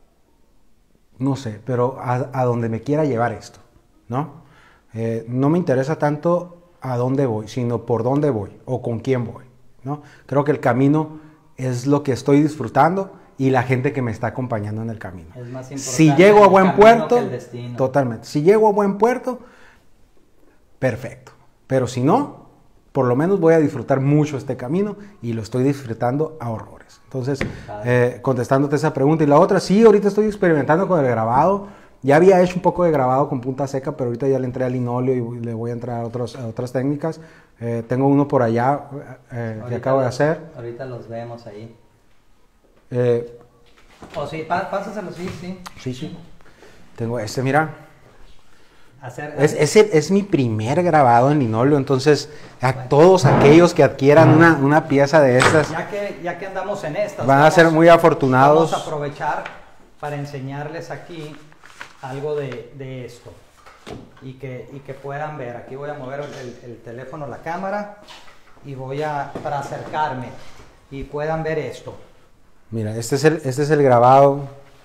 Speaker 1: no sé, pero a donde me quiera llevar esto, ¿no? No me interesa tanto a dónde voy, sino por dónde voy o con quién voy, ¿no? Creo que el camino es lo que estoy disfrutando y la gente que me está acompañando en el camino.
Speaker 2: Es más importante
Speaker 1: Si llego a
Speaker 2: el
Speaker 1: buen
Speaker 2: camino
Speaker 1: puerto,
Speaker 2: que el destino.
Speaker 1: totalmente. Si llego a buen puerto, perfecto. Pero si no, por lo menos voy a disfrutar mucho este camino y lo estoy disfrutando a horrores. Entonces, contestándote esa pregunta. Y la otra, sí, ahorita estoy experimentando con el grabado, Ya había hecho un poco de grabado con punta seca, pero ahorita ya le entré al linóleo y le voy a entrar a otras técnicas. Tengo uno por allá que acabo de hacer.
Speaker 2: Ahorita los vemos ahí. Sí, pásaselo, sí.
Speaker 1: Sí. Tengo este, mira.
Speaker 2: Hacer.
Speaker 1: Es mi primer grabado en linóleo, entonces todos aquellos que adquieran una pieza de estas
Speaker 2: Ya que andamos en estas,
Speaker 1: van a ser muy afortunados.
Speaker 2: Vamos a aprovechar para enseñarles aquí algo de esto y que puedan ver. Aquí voy a mover el teléfono, la cámara, y para acercarme y puedan ver esto.
Speaker 1: Mira, este es el grabado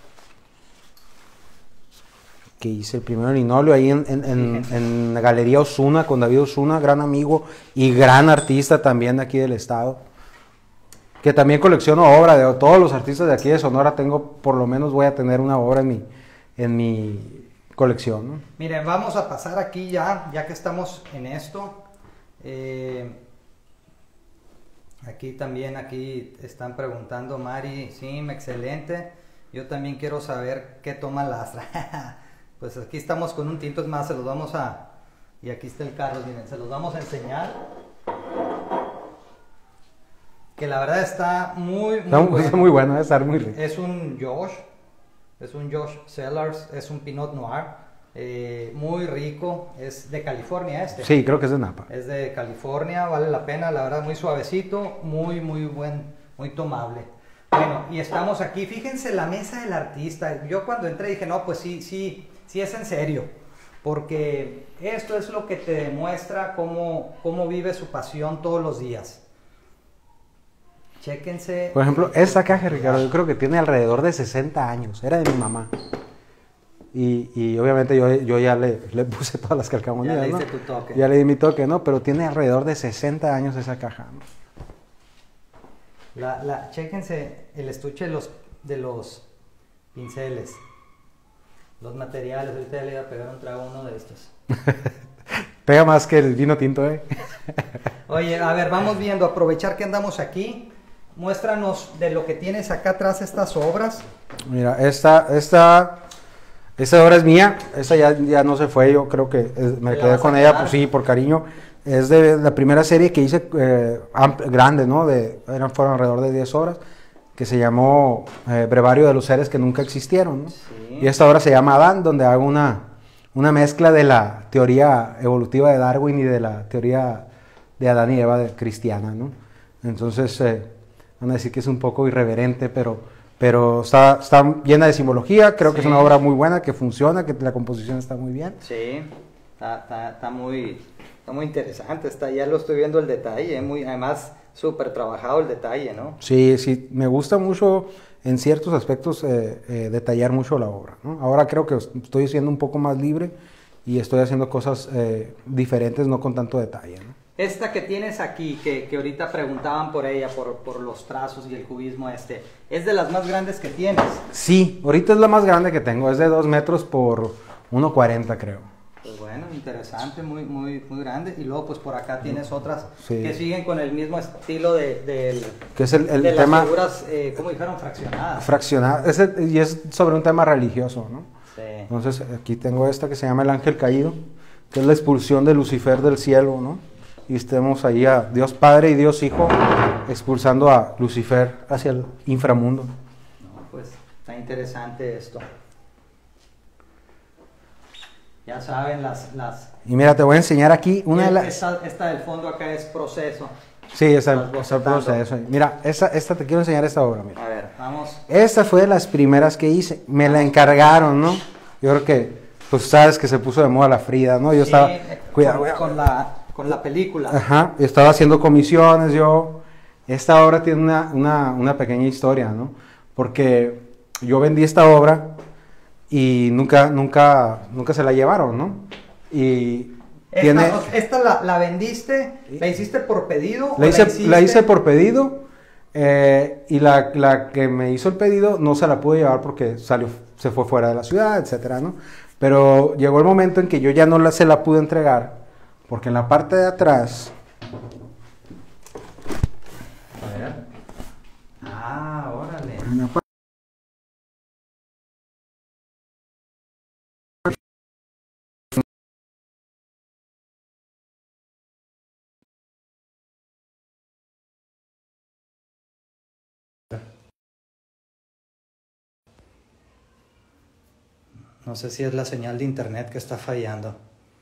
Speaker 1: que hice el primero en linóleo ahí en la Galería Osuna, con David Osuna, gran amigo y gran artista también de aquí del estado, que también colecciono obra de todos los artistas de aquí de Sonora. Por lo menos voy a tener una obra en mi colección, ¿no?
Speaker 2: Miren, vamos a pasar aquí ya que estamos en esto. Aquí están preguntando, Mari, sí, excelente. Yo también quiero saber qué toma Lastra. Pues aquí estamos con un tinto, es más, y aquí está el Carlos, miren, se los vamos a enseñar. Que la verdad está muy bueno.
Speaker 1: Está muy bueno, debe estar muy rico.
Speaker 2: Es un Josh Cellars, es un Pinot Noir, muy rico, es de California este.
Speaker 1: Sí, creo que es de Napa.
Speaker 2: Es de California, vale la pena, la verdad, muy suavecito, muy tomable. Bueno, y estamos aquí, fíjense la mesa del artista. Yo cuando entré dije, no, pues sí es en serio, porque esto es lo que te demuestra cómo vive su pasión todos los días. Chéquense.
Speaker 1: Por ejemplo, esta caja, Ricardo, yo creo que tiene alrededor de 60 años, era de mi mamá. Y obviamente yo ya le puse todas las calcamonías,
Speaker 2: ya le
Speaker 1: ¿no?
Speaker 2: hice tu toque.
Speaker 1: Ya le di mi toque, ¿no? Pero tiene alrededor de 60 años esa caja, ¿no?
Speaker 2: Chéquense el estuche de los pinceles, los materiales. Ahorita ya le iba a pegar un trago a uno de estos.
Speaker 1: Pega más que el vino tinto, ¿eh?
Speaker 2: Oye, a ver, vamos viendo, aprovechar que andamos aquí. Muéstranos de lo que tienes acá atrás, estas obras.
Speaker 1: Mira, esta obra es mía, esta ya no se fue, yo creo que me quedé con ella, pues sí, por cariño. Es de la primera serie que hice grande, ¿no? Fueron alrededor de 10 obras, que se llamó Brevario de los seres que nunca existieron, ¿no?
Speaker 2: Sí.
Speaker 1: Y esta obra se llama Adán, donde hago una mezcla de la teoría evolutiva de Darwin y de la teoría de Adán y Eva cristiana, ¿no? Entonces, van a decir que es un poco irreverente, pero está llena de simbología. Creo que es una obra muy buena, que funciona, que la composición está muy bien.
Speaker 2: Sí, está muy interesante. Ya lo estoy viendo el detalle, además súper trabajado el detalle, ¿no?
Speaker 1: Sí, me gusta mucho en ciertos aspectos detallar mucho la obra, ¿no? Ahora creo que estoy siendo un poco más libre y estoy haciendo cosas diferentes, no con tanto detalle, ¿no?
Speaker 2: Esta que tienes aquí, que ahorita preguntaban por ella, por los trazos y el cubismo ¿es de las más grandes que tienes?
Speaker 1: Sí, ahorita es la más grande que tengo, es de 2 metros por 1,40 creo.
Speaker 2: Pues bueno, interesante, muy grande. Y luego pues por acá tienes otras
Speaker 1: Sí.
Speaker 2: que siguen con el mismo estilo que
Speaker 1: es el
Speaker 2: de
Speaker 1: tema,
Speaker 2: las figuras, ¿cómo dijeron? Fraccionadas.
Speaker 1: Fraccionadas, y es sobre un tema religioso, ¿no?
Speaker 2: Sí.
Speaker 1: Entonces aquí tengo esta que se llama El Ángel Caído, que es la expulsión de Lucifer del cielo, ¿no? Y estemos ahí a Dios Padre y Dios Hijo expulsando a Lucifer hacia el inframundo.
Speaker 2: No, pues está interesante esto. Ya saben las
Speaker 1: Y mira, te voy a enseñar aquí una de las...
Speaker 2: Esta del fondo acá es proceso.
Speaker 1: Sí, esa es el proceso. Mira, esta te quiero enseñar esta obra, mira.
Speaker 2: A ver, vamos.
Speaker 1: Esta fue de las primeras que hice. Me la encargaron, ¿no? Yo creo que, pues sabes que se puso de moda la Frida, ¿no? Yo estaba... Cuidado,
Speaker 2: con la película.
Speaker 1: Ajá, estaba haciendo comisiones yo. Esta obra tiene una pequeña historia, ¿no? Porque yo vendí esta obra y nunca se la llevaron, ¿no? Y
Speaker 2: esta la vendiste, la hiciste por pedido.
Speaker 1: La hice por pedido y la que me hizo el pedido no se la pude llevar porque se fue fuera de la ciudad, etcétera, ¿no? Pero llegó el momento en que yo ya no se la pude entregar porque en la parte de atrás...
Speaker 2: A ver. Órale. No sé si es la señal de internet que está fallando.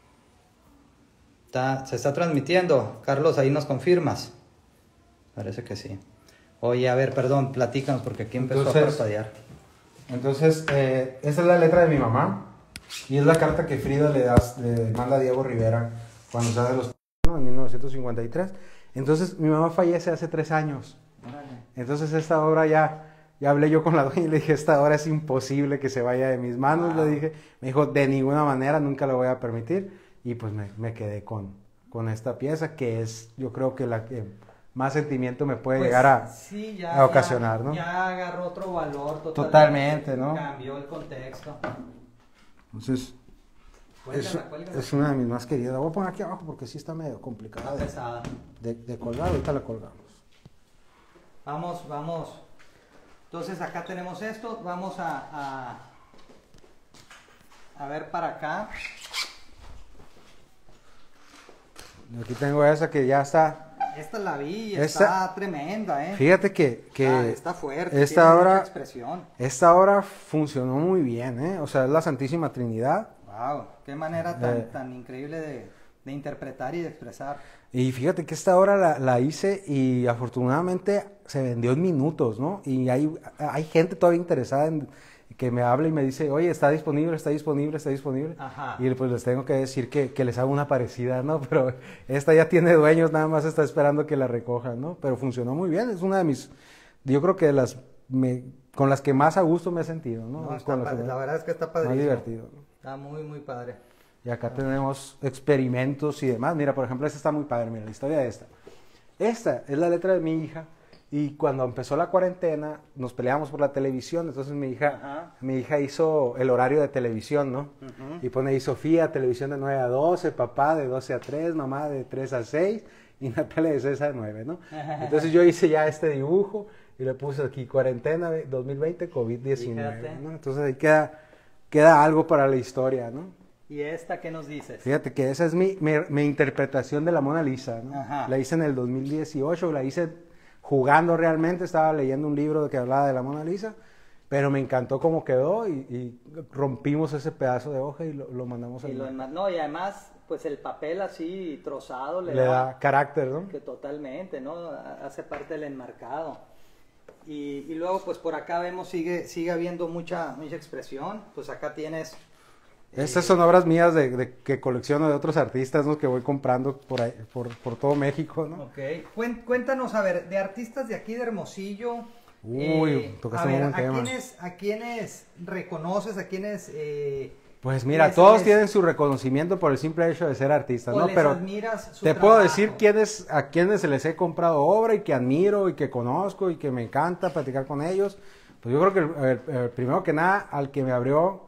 Speaker 2: ¿Se está transmitiendo? Carlos, ahí nos confirmas. Parece que sí. Oye, a ver, perdón, platícanos porque aquí empezó a parpadear.
Speaker 1: Entonces, esta es la letra de mi mamá y es la carta que Frida le manda a Diego Rivera cuando se hace los... ¿no? En 1953. Entonces, mi mamá fallece hace 3 años. Entonces, esta obra ya hablé yo con la dueña y le dije, esta obra es imposible que se vaya de mis manos. Le dije, me dijo, de ninguna manera, nunca lo voy a permitir. Y pues me quedé con esta pieza que es, yo creo que la que más sentimiento me puede llegar a ocasionar, ¿no?
Speaker 2: Ya agarró otro valor
Speaker 1: totalmente, ¿no?
Speaker 2: Cambió el contexto.
Speaker 1: Entonces,
Speaker 2: Cuélgala.
Speaker 1: es una de mis más queridas. La voy a poner aquí abajo porque sí está medio complicada
Speaker 2: Pesada.
Speaker 1: de colgar. Ahorita la colgamos.
Speaker 2: Vamos. Entonces acá tenemos esto. Vamos a ver para acá.
Speaker 1: Aquí tengo esa que ya está.
Speaker 2: Esta la vi, está tremenda, ¿eh?
Speaker 1: Fíjate que
Speaker 2: está fuerte,
Speaker 1: esta
Speaker 2: tiene
Speaker 1: obra,
Speaker 2: mucha expresión.
Speaker 1: Esta obra funcionó muy bien, ¿eh? O sea, es la Santísima Trinidad.
Speaker 2: Wow, qué manera tan increíble de interpretar y de expresar.
Speaker 1: Y fíjate que esta obra la hice y afortunadamente se vendió en minutos, ¿no? Y hay gente todavía interesada en que me habla y me dice, oye, está disponible.
Speaker 2: Ajá.
Speaker 1: Y pues les tengo que decir que les hago una parecida, ¿no? Pero esta ya tiene dueños, nada más está esperando que la recojan, ¿no? Pero funcionó muy bien, es una de mis, yo creo que con las que más a gusto me he sentido, ¿no?
Speaker 2: La verdad es que está padrísimo.
Speaker 1: Más divertido, ¿no?
Speaker 2: Está muy, muy padre.
Speaker 1: Y acá tenemos experimentos y demás. Mira, por ejemplo, esta está muy padre, mira, la historia de esta. Esta es la letra de mi hija. Y cuando empezó la cuarentena, nos peleamos por la televisión, entonces mi hija hizo el horario de televisión, ¿no? Y pone ahí Sofía, televisión de 9 a 12, papá de 12 a 3, mamá de 3 a 6 y Natalia de 6 a 9, ¿no? Entonces yo hice ya este dibujo y le puse aquí cuarentena 2020, COVID-19, ¿no? Entonces ahí queda algo para la historia, ¿no?
Speaker 2: ¿Y esta qué nos dices?
Speaker 1: Fíjate que esa es mi interpretación de la Mona Lisa, ¿no? La hice en el 2018, la hice jugando realmente, estaba leyendo un libro que hablaba de la Mona Lisa, pero me encantó cómo quedó y rompimos ese pedazo de hoja y lo mandamos
Speaker 2: y además, pues el papel así trozado
Speaker 1: le da carácter, ¿no?
Speaker 2: Que totalmente, ¿no? Hace parte del enmarcado. Y luego, pues por acá vemos, sigue habiendo mucha expresión. Pues acá tienes...
Speaker 1: Estas son obras mías de que colecciono de otros artistas, ¿no? Que voy comprando por ahí, por todo México, ¿no?
Speaker 2: Ok. Cuéntanos, a ver, de artistas de aquí de Hermosillo.
Speaker 1: Tocaste un buen tema.
Speaker 2: ¿A quiénes reconoces? ¿A quiénes...?
Speaker 1: Pues mira, todos tienen su reconocimiento por el simple hecho de ser artistas, ¿no? Pero te puedo decir a quiénes se les he comprado obra y que admiro y que conozco y que me encanta platicar con ellos. Pues yo creo que el primero que nada, al que me abrió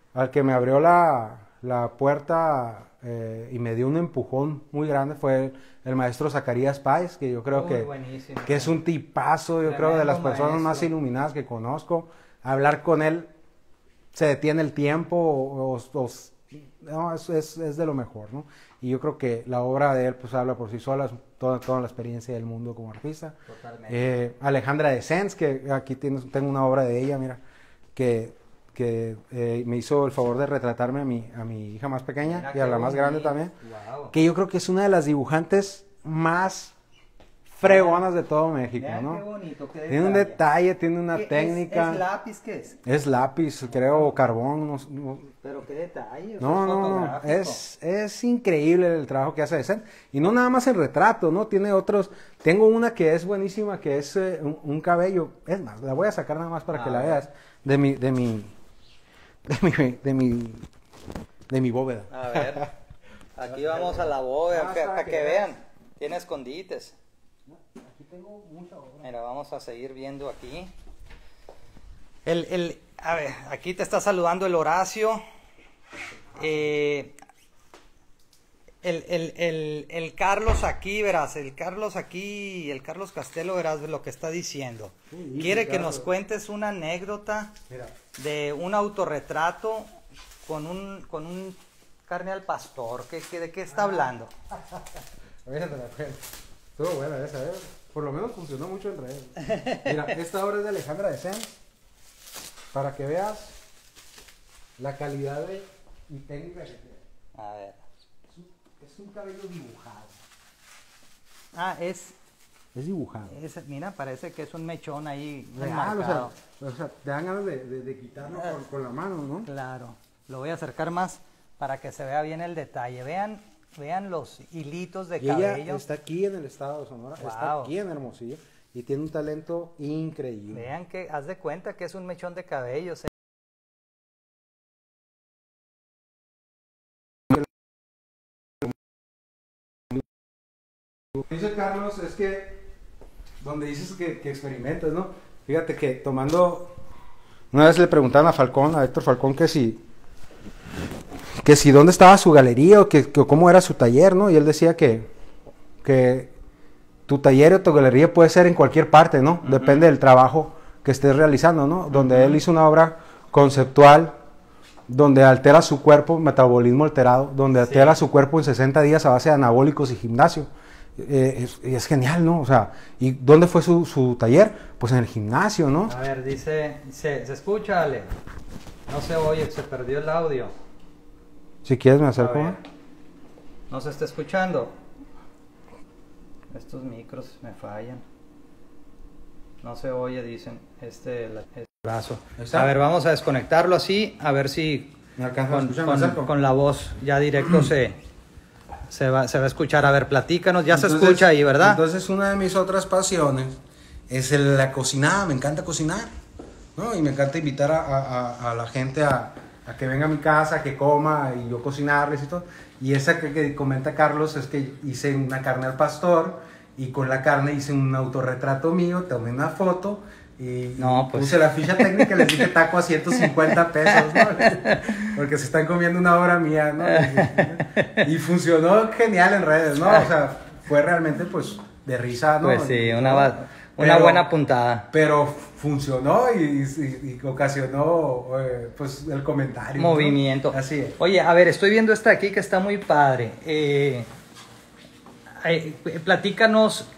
Speaker 1: la puerta y me dio un empujón muy grande fue el maestro Zacarías Páez, que yo creo que es un tipazo, yo creo de las personas más iluminadas que conozco. Hablar con él se detiene el tiempo, no, es de lo mejor, ¿no? Y yo creo que la obra de él pues habla por sí sola, toda la experiencia del mundo como artista. Totalmente. Alejandra de Sens, que aquí tengo una obra de ella, mira, que me hizo el favor de retratarme a mi hija más pequeña y a la más grande también. Wow. Que yo creo que es una de las dibujantes más fregonas de todo México, ¿no?
Speaker 2: Qué bonito, qué
Speaker 1: tiene un detalle, tiene una técnica.
Speaker 2: ¿Es lápiz? ¿Qué es?
Speaker 1: Es lápiz, creo, o carbón. No.
Speaker 2: Pero qué detalle.
Speaker 1: No, es increíble el trabajo que hace de Sen. Y no nada más el retrato, ¿no? Tiene otros. Tengo una que es buenísima, que es un cabello. Es más, la voy a sacar nada más para que la veas. De mi bóveda.
Speaker 2: A ver, aquí vamos a la bóveda, para que vean. Tiene escondites.
Speaker 1: Aquí tengo mucha obra.
Speaker 2: Mira, vamos a seguir viendo aquí. A ver, aquí te está saludando el Horacio. El Carlos aquí, verás, el Carlos Castelo, verás lo que está diciendo. Quiere que nos cuentes una anécdota de un autorretrato con un carne al pastor. ¿De qué está hablando?
Speaker 1: Estuvo buena esa, ¿eh? Por lo menos funcionó mucho en redes. Mira, esta obra es de Alejandra de Sens, para que veas la calidad y técnica que tiene.
Speaker 2: A ver.
Speaker 1: Es un cabello dibujado.
Speaker 2: Ah, es
Speaker 1: dibujado.
Speaker 2: mira, parece que es un mechón ahí
Speaker 1: Real,
Speaker 2: enmarcado.
Speaker 1: o sea, te dan ganas de quitarlo con la mano, ¿no?
Speaker 2: Claro, lo voy a acercar más para que se vea bien el detalle. Vean los hilitos de
Speaker 1: Y ella
Speaker 2: cabello.
Speaker 1: está aquí en el estado de Sonora, está
Speaker 2: Wow.
Speaker 1: aquí en Hermosillo y tiene un talento increíble.
Speaker 2: Vean que, haz de cuenta que es un mechón de cabello.
Speaker 1: Lo que dice Carlos es que, donde dices que experimentas, ¿no? Fíjate que tomando, una vez le preguntaron a Héctor Falcón, que si dónde estaba su galería o que cómo era su taller, ¿no? Y él decía que tu taller o tu galería puede ser en cualquier parte, ¿no?
Speaker 2: Uh-huh.
Speaker 1: Depende del trabajo que estés realizando, ¿no? Donde él hizo una obra conceptual, donde altera su cuerpo, metabolismo alterado, donde altera su cuerpo en 60 días a base de anabólicos y gimnasio. Es genial, ¿no? O sea, ¿y dónde fue su taller? Pues en el gimnasio, ¿no?
Speaker 2: A ver, dice, ¿se escucha, Ale? No se oye, se perdió el audio.
Speaker 1: Si quieres me
Speaker 2: A
Speaker 1: acerco.
Speaker 2: ver. No se está escuchando. Estos micros me fallan. No se oye, dicen. Este brazo.
Speaker 1: ¿Está?
Speaker 2: A ver, vamos a desconectarlo así, a ver si
Speaker 1: ¿Me alcanzas a escuchar? ¿Me acerco?
Speaker 2: con la voz ya directo se va a escuchar. A ver, platícanos, ya
Speaker 1: Entonces,
Speaker 2: se escucha ahí, ¿verdad?
Speaker 1: Entonces una de mis otras pasiones es la cocinada, me encanta cocinar, ¿no? Y me encanta invitar a la gente a que venga a mi casa, que coma y yo cocinarles y todo. Y esa que comenta Carlos es que hice una carne al pastor y con la carne hice un autorretrato mío, tomé una foto y
Speaker 2: No, pues.
Speaker 1: puse la ficha técnica y les dije taco a 150 pesos, ¿no? Porque se están comiendo una obra mía, ¿no? Y funcionó genial en redes, ¿no? O sea, fue realmente pues de risa, ¿no?
Speaker 2: Pues sí, una
Speaker 1: Pero-
Speaker 2: buena puntada.
Speaker 1: Pero funcionó y ocasionó pues el comentario, ¿no?
Speaker 2: Movimiento.
Speaker 1: Así es.
Speaker 2: Oye, a ver, estoy viendo esta aquí que está muy padre. Platícanos.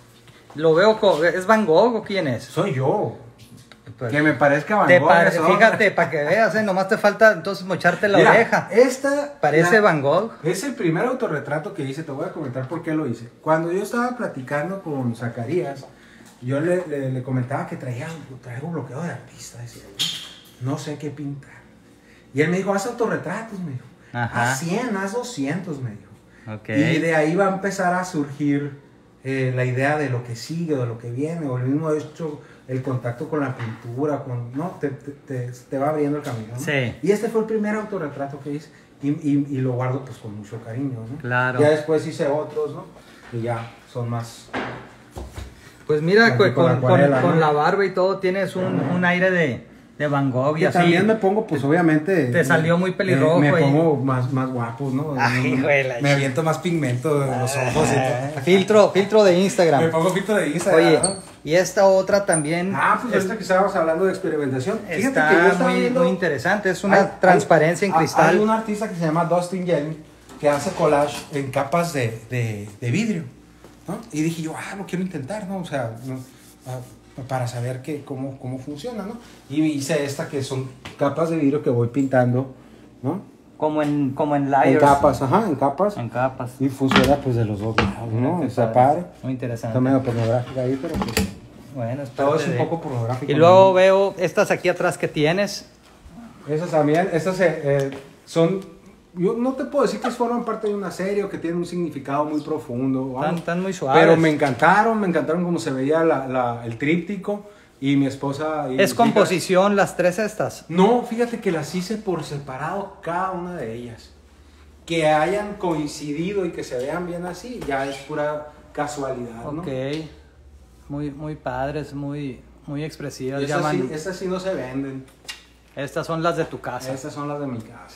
Speaker 2: Lo veo, ¿es Van Gogh o quién es?
Speaker 1: Soy yo.
Speaker 2: Pues,
Speaker 1: Que me parezca Van Gogh. eso.
Speaker 2: fíjate, para que veas, nomás te falta entonces mocharte la
Speaker 1: Mira,
Speaker 2: oreja. Parece Van Gogh.
Speaker 1: Es el primer autorretrato que hice, te voy a comentar por qué lo hice. Cuando yo estaba platicando con Zacarías, yo le comentaba que traigo bloqueo de artista, decía, no sé qué pintar. Y él me dijo, haz autorretratos, me dijo.
Speaker 2: Ajá.
Speaker 1: Haz 100, haz 200, me dijo.
Speaker 2: Okay.
Speaker 1: Y de ahí va a empezar a surgir la idea de lo que sigue, de lo que viene, o el mismo hecho, el contacto con la pintura, ¿no? Te va abriendo el camino, ¿no?
Speaker 2: Sí.
Speaker 1: Y este fue el primer autorretrato que hice y lo guardo pues con mucho cariño, ¿no?
Speaker 2: Claro.
Speaker 1: Ya después hice otros, ¿no? Y ya son más...
Speaker 2: Pues mira,
Speaker 1: Aquí con la acuarela,
Speaker 2: con
Speaker 1: ¿no?
Speaker 2: la barba y todo tienes un aire de Van Gogh y
Speaker 1: Y
Speaker 2: así.
Speaker 1: también me pongo, pues obviamente...
Speaker 2: te salió muy pelirrojo
Speaker 1: Me
Speaker 2: y-
Speaker 1: pongo más guapo, ¿no?
Speaker 2: Ay, güey, la
Speaker 1: Me aviento más pigmento en los ojos y todo.
Speaker 2: Filtro de Instagram.
Speaker 1: Me pongo filtro de Instagram,
Speaker 2: Oye,
Speaker 1: ¿no?
Speaker 2: y esta otra también
Speaker 1: Pues ahorita que estábamos hablando de experimentación, fíjate
Speaker 2: está
Speaker 1: que yo estaba
Speaker 2: muy,
Speaker 1: viendo...
Speaker 2: muy interesante. Es una transparencia en cristal.
Speaker 1: Hay un artista que se llama Dustin Yelling que hace collage en capas de vidrio, ¿no? Y dije yo, lo quiero intentar, ¿no? O sea, para saber cómo funciona, ¿no? Y hice esta que son capas de vidrio que voy pintando, ¿no?
Speaker 2: Como en
Speaker 1: En
Speaker 2: layers.
Speaker 1: capas, en capas.
Speaker 2: En capas.
Speaker 1: Y funciona pues de los dos lados, ¿no?
Speaker 2: Qué
Speaker 1: Está
Speaker 2: padre.
Speaker 1: padre.
Speaker 2: Muy interesante.
Speaker 1: Está medio pornográfica ahí, pero pues
Speaker 2: Bueno, es
Speaker 1: todo
Speaker 2: parte
Speaker 1: es un
Speaker 2: de-
Speaker 1: poco pornográfico.
Speaker 2: Y luego veo estas aquí atrás que tienes.
Speaker 1: Esas también, son... Yo no te puedo decir que forman parte de una serie o que tienen un significado muy profundo. o algo,
Speaker 2: Están muy suaves.
Speaker 1: pero me encantaron como se veía el tríptico y mi esposa... y
Speaker 2: Es
Speaker 1: mis
Speaker 2: composición las tres estas.
Speaker 1: hijas. No, fíjate que las hice por separado cada una de ellas. Que hayan coincidido y que se vean bien así, ya es pura casualidad, ¿no?
Speaker 2: Ok. Muy padres, muy expresivas.
Speaker 1: Y
Speaker 2: Llaman-
Speaker 1: estas sí no se venden.
Speaker 2: Estas son las de tu casa.
Speaker 1: Estas son las de mi casa.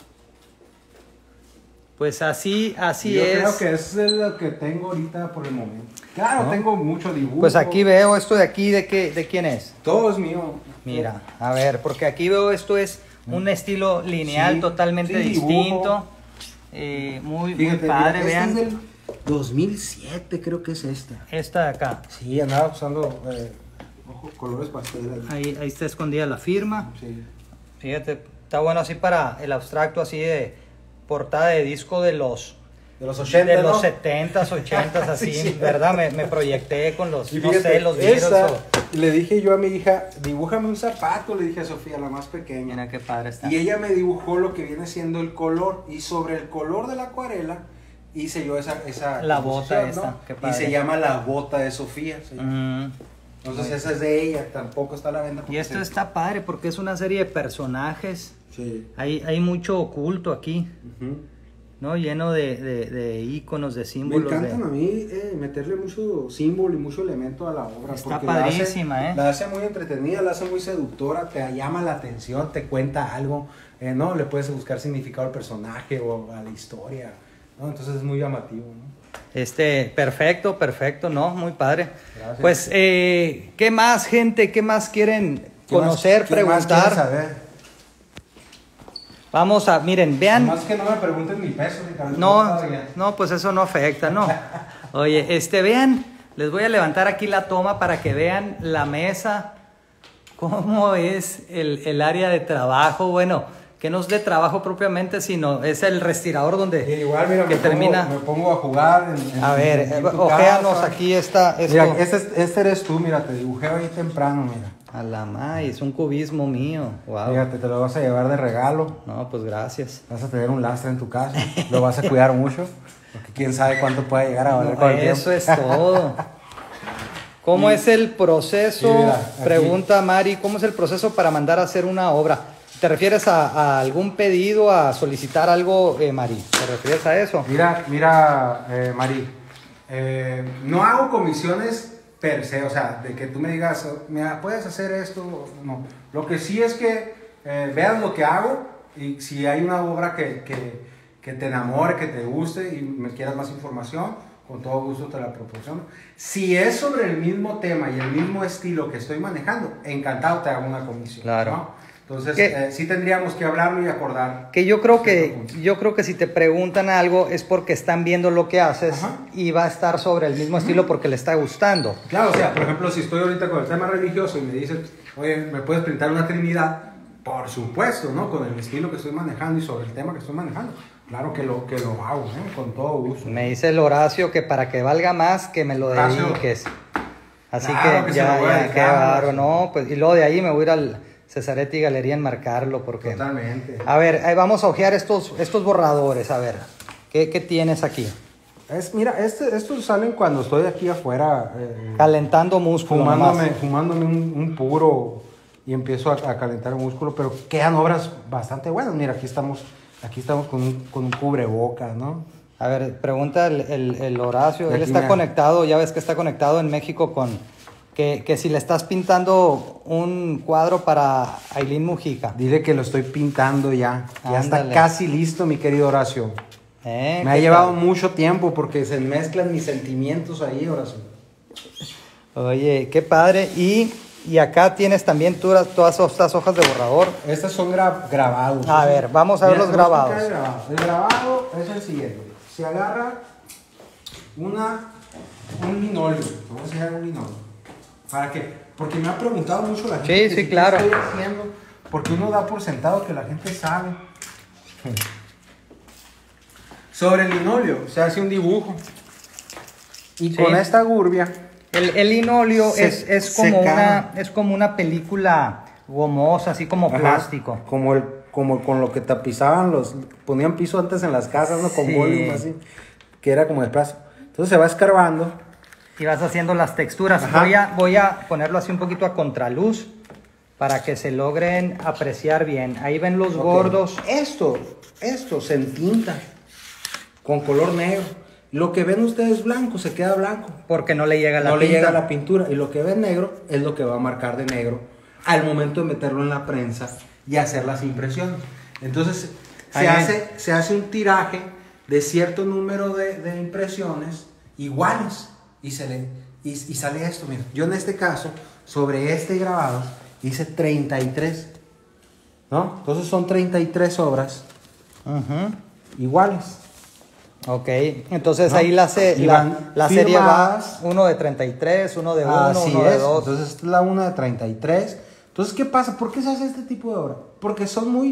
Speaker 2: Pues así
Speaker 1: Yo
Speaker 2: es.
Speaker 1: creo que eso es lo que tengo ahorita por el momento. Claro,
Speaker 2: ¿No?
Speaker 1: tengo mucho dibujo.
Speaker 2: Pues aquí veo esto de aquí, ¿de quién es?
Speaker 1: Todo es mío.
Speaker 2: Mira, a ver, porque aquí veo esto es un estilo lineal
Speaker 1: Sí,
Speaker 2: totalmente
Speaker 1: sí, dibujo.
Speaker 2: distinto. Muy
Speaker 1: Fíjate,
Speaker 2: padre,
Speaker 1: mira,
Speaker 2: vean.
Speaker 1: Este es del 2007, creo que es esta.
Speaker 2: Esta de acá.
Speaker 1: Sí, andaba usando colores pasteles.
Speaker 2: Ahí está escondida la firma.
Speaker 1: Sí.
Speaker 2: Fíjate, Está bueno así para el abstracto, así de portada de disco de los
Speaker 1: 80,
Speaker 2: de los
Speaker 1: ¿no?
Speaker 2: 70s, 80s, así,
Speaker 1: Sí.
Speaker 2: ¿verdad? Me proyecté con los,
Speaker 1: Y
Speaker 2: no
Speaker 1: fíjate,
Speaker 2: sé, los vidrios.
Speaker 1: esa, le dije yo a mi hija, dibújame un zapato, le dije a Sofía, la más pequeña.
Speaker 2: Mira qué padre está.
Speaker 1: Y ella me dibujó lo que viene siendo el color, y sobre el color de la acuarela hice yo esa
Speaker 2: La
Speaker 1: composición,
Speaker 2: bota
Speaker 1: ¿no?
Speaker 2: esta, qué
Speaker 1: Y
Speaker 2: padre.
Speaker 1: se llama La Bota de Sofía. se llama.
Speaker 2: Mm.
Speaker 1: Entonces esa es de ella, tampoco está a la venta.
Speaker 2: Y
Speaker 1: porque
Speaker 2: esto
Speaker 1: se-
Speaker 2: está padre porque es una serie de personajes.
Speaker 1: Sí.
Speaker 2: Hay mucho oculto aquí,
Speaker 1: Ujú.
Speaker 2: ¿no? Lleno de íconos, de
Speaker 1: Me
Speaker 2: símbolos.
Speaker 1: encantan a mí meterle mucho símbolo y mucho elemento a la obra.
Speaker 2: Está
Speaker 1: porque
Speaker 2: padrísima,
Speaker 1: la hace muy entretenida, la hace muy seductora, te llama la atención, te cuenta algo, ¿no? Le puedes buscar significado al personaje o a la historia, ¿no? Entonces es muy llamativo, ¿no?
Speaker 2: Perfecto, ¿no? Muy padre.
Speaker 1: Gracias.
Speaker 2: Pues, ¿qué más, gente? ¿Qué más quieren
Speaker 1: ¿Qué más-
Speaker 2: conocer,
Speaker 1: qué más
Speaker 2: preguntar?
Speaker 1: quieres saber?
Speaker 2: Vamos a, miren, vean.
Speaker 1: Más que no me pregunten mi peso, Ricardo.
Speaker 2: No, pues eso no afecta, ¿no? Oye, vean, les voy a levantar aquí la toma para que vean la mesa, cómo es el área de trabajo. Bueno, que no es de trabajo propiamente, sino es el respirador donde
Speaker 1: Igual, mira,
Speaker 2: que termina.
Speaker 1: me pongo a jugar.
Speaker 2: A ver,
Speaker 1: en tu
Speaker 2: ojéanos
Speaker 1: casa.
Speaker 2: aquí esto.
Speaker 1: Mira, este eres tú, mira, te dibujé hoy temprano, mira.
Speaker 2: A la madre, es un cubismo mío. Wow.
Speaker 1: Fíjate, te lo vas a llevar de regalo.
Speaker 2: No, pues gracias.
Speaker 1: Vas a tener un lastre en tu casa. Lo vas a cuidar mucho. Porque quién sabe cuánto puede llegar a valer con el
Speaker 2: Eso
Speaker 1: tiempo.
Speaker 2: es todo. ¿Cómo es el proceso?
Speaker 1: Sí, mira, aquí.
Speaker 2: Pregunta Mari, ¿cómo es el proceso para mandar a hacer una obra? ¿Te refieres a algún pedido, a solicitar algo, Mari? ¿Te refieres a eso?
Speaker 1: Mira, Mari, no hago comisiones per se, o sea, de que tú me digas, mira, puedes hacer esto, no. Lo que sí es que veas lo que hago y si hay una obra que te enamore, que te guste y me quieras más información, con todo gusto te la proporciono. Si es sobre el mismo tema y el mismo estilo que estoy manejando, encantado te hago una comisión.
Speaker 2: Claro.
Speaker 1: ¿no? Entonces, sí tendríamos que hablarlo y acordar.
Speaker 2: Que yo creo que si te preguntan algo es porque están viendo lo que haces.
Speaker 1: Ajá.
Speaker 2: Y va a estar sobre el mismo estilo porque le está gustando.
Speaker 1: Claro, o sea, por ejemplo, si estoy ahorita con el tema religioso y me dicen, oye, ¿me puedes pintar una Trinidad? Por supuesto, ¿no? Con el estilo que estoy manejando y sobre el tema que estoy manejando. Claro que lo hago, ¿eh? Con todo gusto.
Speaker 2: Me dice el Horacio que para que valga más que me lo
Speaker 1: Horacio.
Speaker 2: dediques. Así
Speaker 1: Claro que se lo voy a
Speaker 2: qué
Speaker 1: dedicar,
Speaker 2: bárbaro,
Speaker 1: Horacio.
Speaker 2: ¿no? Pues, y luego de ahí me voy a ir al Cesaretti Galería a enmarcarlo porque...
Speaker 1: Totalmente.
Speaker 2: A ver, ahí vamos a hojear estos borradores, a ver. ¿Qué tienes aquí?
Speaker 1: Mira, estos salen cuando estoy aquí afuera.
Speaker 2: Calentando músculo nomás.
Speaker 1: Fumándome un puro y empiezo a calentar el músculo, pero quedan obras bastante buenas. Mira, aquí estamos con un cubrebocas, ¿no?
Speaker 2: A ver, pregunta el Horacio.
Speaker 1: Y
Speaker 2: Él
Speaker 1: aquí,
Speaker 2: está
Speaker 1: mira.
Speaker 2: conectado, ya ves que está conectado en México con... Que si le estás pintando un cuadro para Ailín Mujica.
Speaker 1: Dile que lo estoy pintando ya. Ya está
Speaker 2: Ándale.
Speaker 1: casi listo, mi querido Horacio. Me ha
Speaker 2: ¿Qué
Speaker 1: llevado
Speaker 2: tal?
Speaker 1: mucho tiempo porque se mezclan mis sentimientos ahí, Horacio.
Speaker 2: Oye, qué padre. Y acá tienes también todas estas hojas de borrador.
Speaker 1: Estos son grabados.
Speaker 2: A ver, vamos a ver los
Speaker 1: te voy a
Speaker 2: grabados.
Speaker 1: explicar el grabado es el siguiente. Se agarra un linóleo. Vamos a enseñar un linóleo. ¿Para qué? Porque me ha preguntado mucho la gente.
Speaker 2: Sí,
Speaker 1: que
Speaker 2: sí,
Speaker 1: si qué
Speaker 2: claro.
Speaker 1: estoy haciendo, porque uno da por sentado que la gente sabe. Sobre el linóleo se hace un dibujo. Y
Speaker 2: Sí.
Speaker 1: con esta gurbia.
Speaker 2: El linóleo
Speaker 1: Se
Speaker 2: es como
Speaker 1: seca.
Speaker 2: es como una película gomosa, así como
Speaker 1: Ajá,
Speaker 2: plástico.
Speaker 1: como con lo que tapizaban ponían piso antes en las casas, ¿no? Con
Speaker 2: Sí.
Speaker 1: volumen así, que era como de plástico. Entonces se va escarbando.
Speaker 2: Y vas haciendo las texturas.
Speaker 1: Ajá.
Speaker 2: Voy a ponerlo así un poquito a contraluz para que se logren apreciar bien. Ahí ven los
Speaker 1: Ok.
Speaker 2: gordos.
Speaker 1: Esto se entinta con color negro. Lo que ven ustedes blanco se queda blanco.
Speaker 2: Porque no le llega la
Speaker 1: No le
Speaker 2: tinta.
Speaker 1: llega la pintura. Y lo que ven negro es lo que va a marcar de negro al momento de meterlo en la prensa y hacer las impresiones. Entonces se hace un tiraje de cierto número de impresiones iguales y sale esto. Mira, yo en este caso, sobre este grabado, hice 33. ¿No? Entonces son 33 obras
Speaker 2: Ujú.
Speaker 1: iguales.
Speaker 2: Ok, entonces
Speaker 1: ¿No?
Speaker 2: ahí la
Speaker 1: Y van
Speaker 2: serie va
Speaker 1: firmadas.
Speaker 2: uno de 33, uno de 1,
Speaker 1: Así
Speaker 2: uno de
Speaker 1: es.
Speaker 2: 2.
Speaker 1: Entonces esta es la una de 33. Entonces, ¿qué pasa? ¿Por qué se hace este tipo de obra? Porque son muy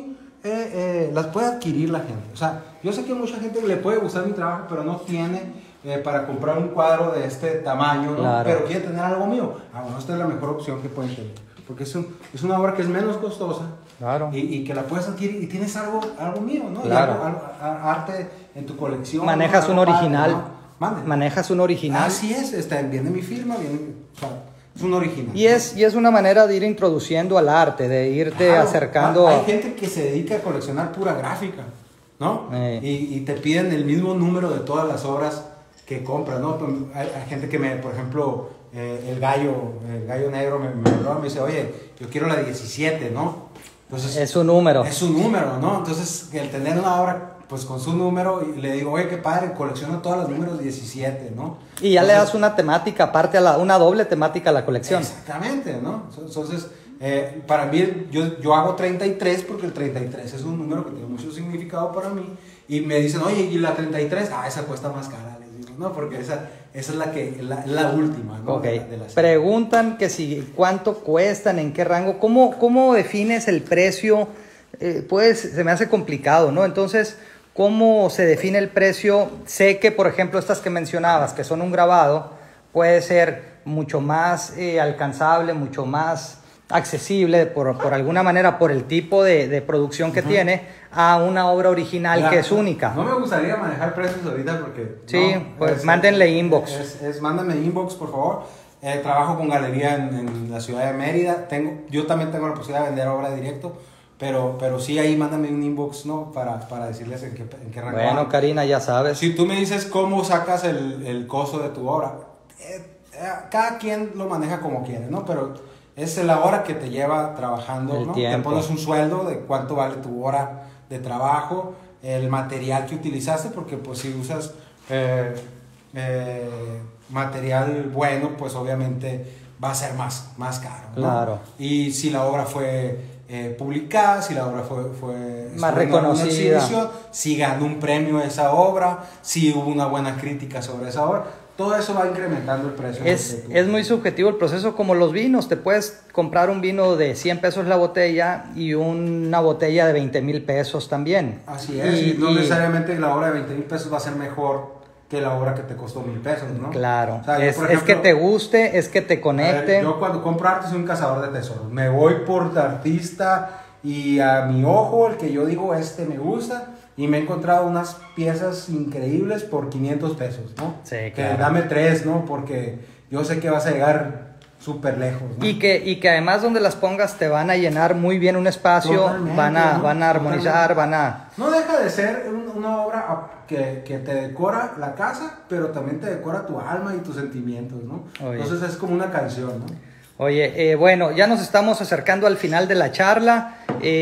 Speaker 1: las puede adquirir la gente. O sea, yo sé que a mucha gente le puede gustar mi trabajo, pero no tiene para comprar un cuadro de este tamaño, ¿no?
Speaker 2: Claro.
Speaker 1: Pero quiere tener algo mío. Bueno, esta es la mejor opción que pueden tener. Porque es una obra que es menos costosa.
Speaker 2: Claro.
Speaker 1: Y que la puedes adquirir y tienes algo mío, ¿no?
Speaker 2: Claro.
Speaker 1: Y algo, arte en tu colección.
Speaker 2: Manejas un original.
Speaker 1: Padre, ¿no?
Speaker 2: Manejas un original.
Speaker 1: Así es, viene mi firma, o sea, es un original.
Speaker 2: Y es una manera de ir introduciendo al arte, de irte
Speaker 1: Claro,
Speaker 2: acercando.
Speaker 1: Hay gente que se dedica a coleccionar pura gráfica, ¿no? Y te piden el mismo número de todas las obras que compras, ¿no? Hay gente que por ejemplo, el gallo negro me dice, oye, yo quiero la 17, ¿no? Entonces,
Speaker 2: es un número.
Speaker 1: Es un número, ¿no? Entonces, el tener una obra pues con su número, y le digo, oye, qué padre, colecciono todos los números 17, ¿no?
Speaker 2: Y ya le das una temática aparte, una doble temática a la colección.
Speaker 1: Exactamente, ¿no? Entonces, para mí, yo hago 33 porque el 33 es un número que tiene mucho significado para mí, y me dicen, oye, ¿y la 33? Esa cuesta más cara, les digo, ¿no? Porque esa es la última, ¿no?
Speaker 2: Ok. Preguntan que cuánto cuestan, en qué rango, ¿cómo defines el precio? Pues se me hace complicado, ¿no? Entonces, ¿cómo se define el precio? Sé que, por ejemplo, estas que mencionabas, que son un grabado, puede ser mucho más alcanzable, mucho más accesible, por alguna manera, por el tipo de producción que tiene, a una obra original que es única.
Speaker 1: No me gustaría manejar precios ahorita porque...
Speaker 2: Sí, no, pues mándenle inbox.
Speaker 1: Mándame inbox, por favor. Trabajo con galería en la ciudad de Mérida. Yo también tengo la posibilidad de vender obra directo. Pero sí, ahí mándame un inbox, ¿no? Para decirles en qué rango.
Speaker 2: Bueno, Karina, ya sabes.
Speaker 1: Si tú me dices cómo sacas el costo de tu obra, cada quien lo maneja como quiere, ¿no? Pero es la hora que te lleva trabajando,
Speaker 2: el
Speaker 1: ¿no?
Speaker 2: tiempo.
Speaker 1: Te pones un sueldo de cuánto vale tu hora de trabajo, el material que utilizaste, porque pues si usas material bueno, pues obviamente va a ser más caro, ¿no?
Speaker 2: Claro.
Speaker 1: Y si la obra fue publicada, si la obra fue
Speaker 2: más reconocida,
Speaker 1: si ganó un premio esa obra, si hubo una buena crítica sobre esa obra, todo eso va incrementando el precio.
Speaker 2: Es muy subjetivo el proceso, como los vinos. Te puedes comprar un vino de 100 pesos la botella y una botella de 20,000 pesos también.
Speaker 1: Así es, y no necesariamente la obra de 20,000 pesos va a ser mejor que la obra que te costó 1,000 pesos, ¿no?
Speaker 2: Claro,
Speaker 1: o sea,
Speaker 2: es que te guste, es que te conecte.
Speaker 1: Yo cuando compro arte soy un cazador de tesoros. Me voy por el artista y a mi ojo, el que yo digo, me gusta, y me he encontrado unas piezas increíbles por 500 pesos, ¿no?
Speaker 2: Sí, claro.
Speaker 1: Que dame 3, ¿no? Porque yo sé que vas a llegar súper lejos, ¿no?
Speaker 2: Y que además donde las pongas te van a llenar muy bien un espacio. Totalmente, van a armonizar, totalmente.
Speaker 1: No deja de ser una obra que te decora la casa, pero también te decora tu alma y tus sentimientos, ¿no? Oye. Entonces es como una canción, ¿no?
Speaker 2: Oye, bueno, ya nos estamos acercando al final de la charla.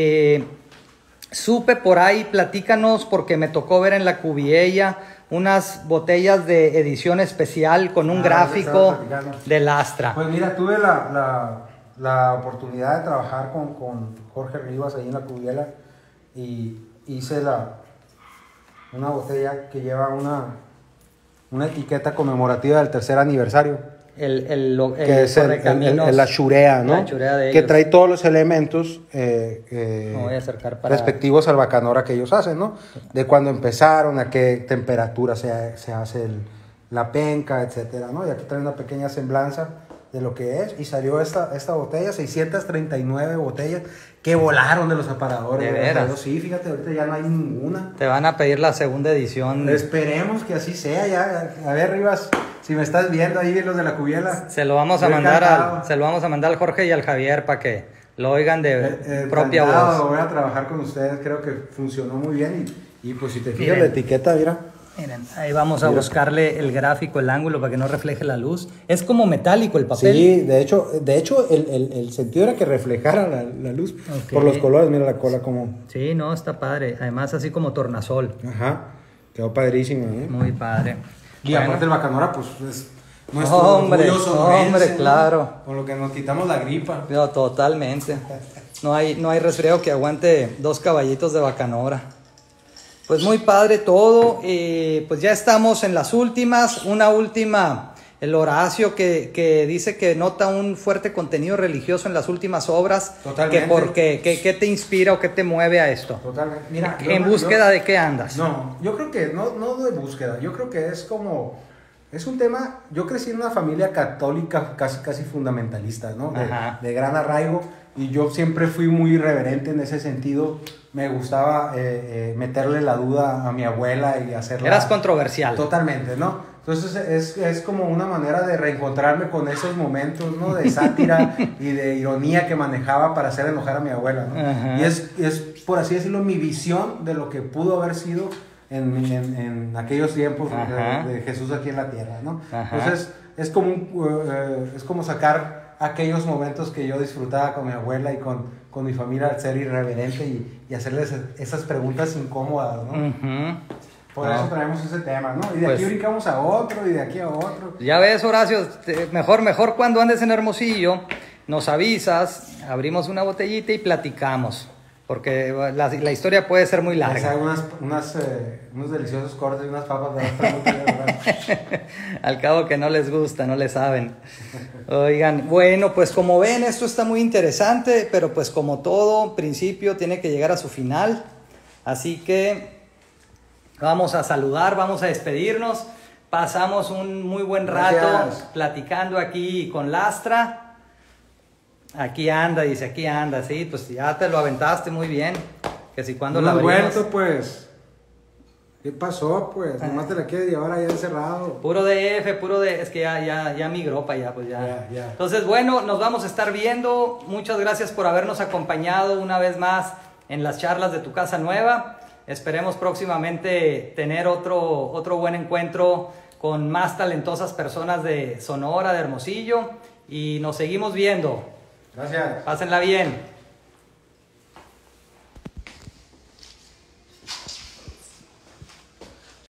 Speaker 2: Supe por ahí, platícanos, porque me tocó ver en la Cuviella unas botellas de edición especial con un gráfico de Lastra.
Speaker 1: Pues mira, tuve la oportunidad de trabajar con Jorge Rivas ahí en la Cuviella y hice una botella que lleva una etiqueta conmemorativa del 3er aniversario.
Speaker 2: Que es
Speaker 1: la churea, ¿no?
Speaker 2: La churea de
Speaker 1: que
Speaker 2: ellos.
Speaker 1: Trae todos los elementos
Speaker 2: voy a acercar para...
Speaker 1: respectivos al bacanora que ellos hacen, ¿no? De cuando empezaron, a qué temperatura se hace la penca, etcétera, ¿no? Y aquí trae una pequeña semblanza de lo que es, y salió esta botella, 639 botellas que volaron de los aparadores.
Speaker 2: ¿De veras?
Speaker 1: Sí, fíjate, ahorita ya no hay ninguna.
Speaker 2: Te van a pedir la segunda edición.
Speaker 1: Esperemos que así sea, ya. A ver, Rivas, si me estás viendo ahí, los de la Cuviela.
Speaker 2: Se lo vamos a mandar al Jorge y al Javier para que lo oigan de propia voz.
Speaker 1: Voy a trabajar con ustedes, creo que funcionó muy bien, y pues si te fijas la etiqueta, mira.
Speaker 2: Miren, ahí vamos a buscarle el gráfico, el ángulo para que no refleje la luz. Es como metálico el papel.
Speaker 1: Sí, de hecho el sentido era que reflejara la luz, okay, por los colores. Mira la cola como...
Speaker 2: Sí, no, está padre. Además así como tornasol.
Speaker 1: Ajá, quedó padrísimo, ¿eh?
Speaker 2: Muy padre.
Speaker 1: Y bueno, aparte el bacanora, pues es nuestro
Speaker 2: hombre,
Speaker 1: orgulloso,
Speaker 2: claro,
Speaker 1: ¿no? Con lo que nos quitamos la gripa.
Speaker 2: No, totalmente. No hay resfriado que aguante 2 caballitos de bacanora. Pues muy padre todo. Pues ya estamos en las últimas. Una última el Horacio que dice que nota un fuerte contenido religioso en las últimas obras.
Speaker 1: Totalmente.
Speaker 2: ¿Qué te inspira o qué te mueve a esto?
Speaker 1: Totalmente. Mira,
Speaker 2: ¿En búsqueda de qué andas?
Speaker 1: No, yo creo que no de búsqueda, yo creo que es como, es un tema, yo crecí en una familia católica casi fundamentalista, ¿no? De gran arraigo, y yo siempre fui muy irreverente en ese sentido. Me gustaba meterle la duda a mi abuela y hacerla...
Speaker 2: Eras controversial.
Speaker 1: Totalmente, ¿no? Entonces es como una manera de reencontrarme con esos momentos, ¿no? De sátira y de ironía que manejaba para hacer enojar a mi abuela, ¿no? Y es, por así decirlo, mi visión de lo que pudo haber sido en aquellos tiempos de Jesús aquí en la tierra, ¿no? Entonces es como sacar aquellos momentos que yo disfrutaba con mi abuela y con mi familia al ser irreverente y hacerles esas preguntas incómodas, ¿no? Por eso traemos ese tema, ¿no? Y de aquí brincamos a otro, y de aquí a otro.
Speaker 2: Ya ves, Horacio, mejor cuando andes en Hermosillo, nos avisas, abrimos una botellita y platicamos. Porque la historia puede ser muy larga.
Speaker 1: Hay unos deliciosos cortes y unas papas de
Speaker 2: Al cabo que no les gusta, no le saben. Oigan, bueno, pues como ven, esto está muy interesante, pero pues como todo principio tiene que llegar a su final. Así que vamos a saludar, vamos a despedirnos. Pasamos un muy buen rato platicando aquí con Lastra. Aquí anda, dice, aquí anda, sí, pues ya te lo aventaste muy bien. Que si cuando
Speaker 1: no
Speaker 2: la abrimos...
Speaker 1: vuelto, pues. ¿Qué pasó, pues? Nomás te la quieres llevar ahí encerrado.
Speaker 2: Puro DF, es que ya migró para allá, pues ya.
Speaker 1: Ya.
Speaker 2: Entonces, bueno, nos vamos a estar viendo. Muchas gracias por habernos acompañado una vez más en las charlas de Tu Casa Nueva. Esperemos próximamente tener otro buen encuentro con más talentosas personas de Sonora, de Hermosillo. Y nos seguimos viendo.
Speaker 1: Gracias.
Speaker 2: Pásenla bien.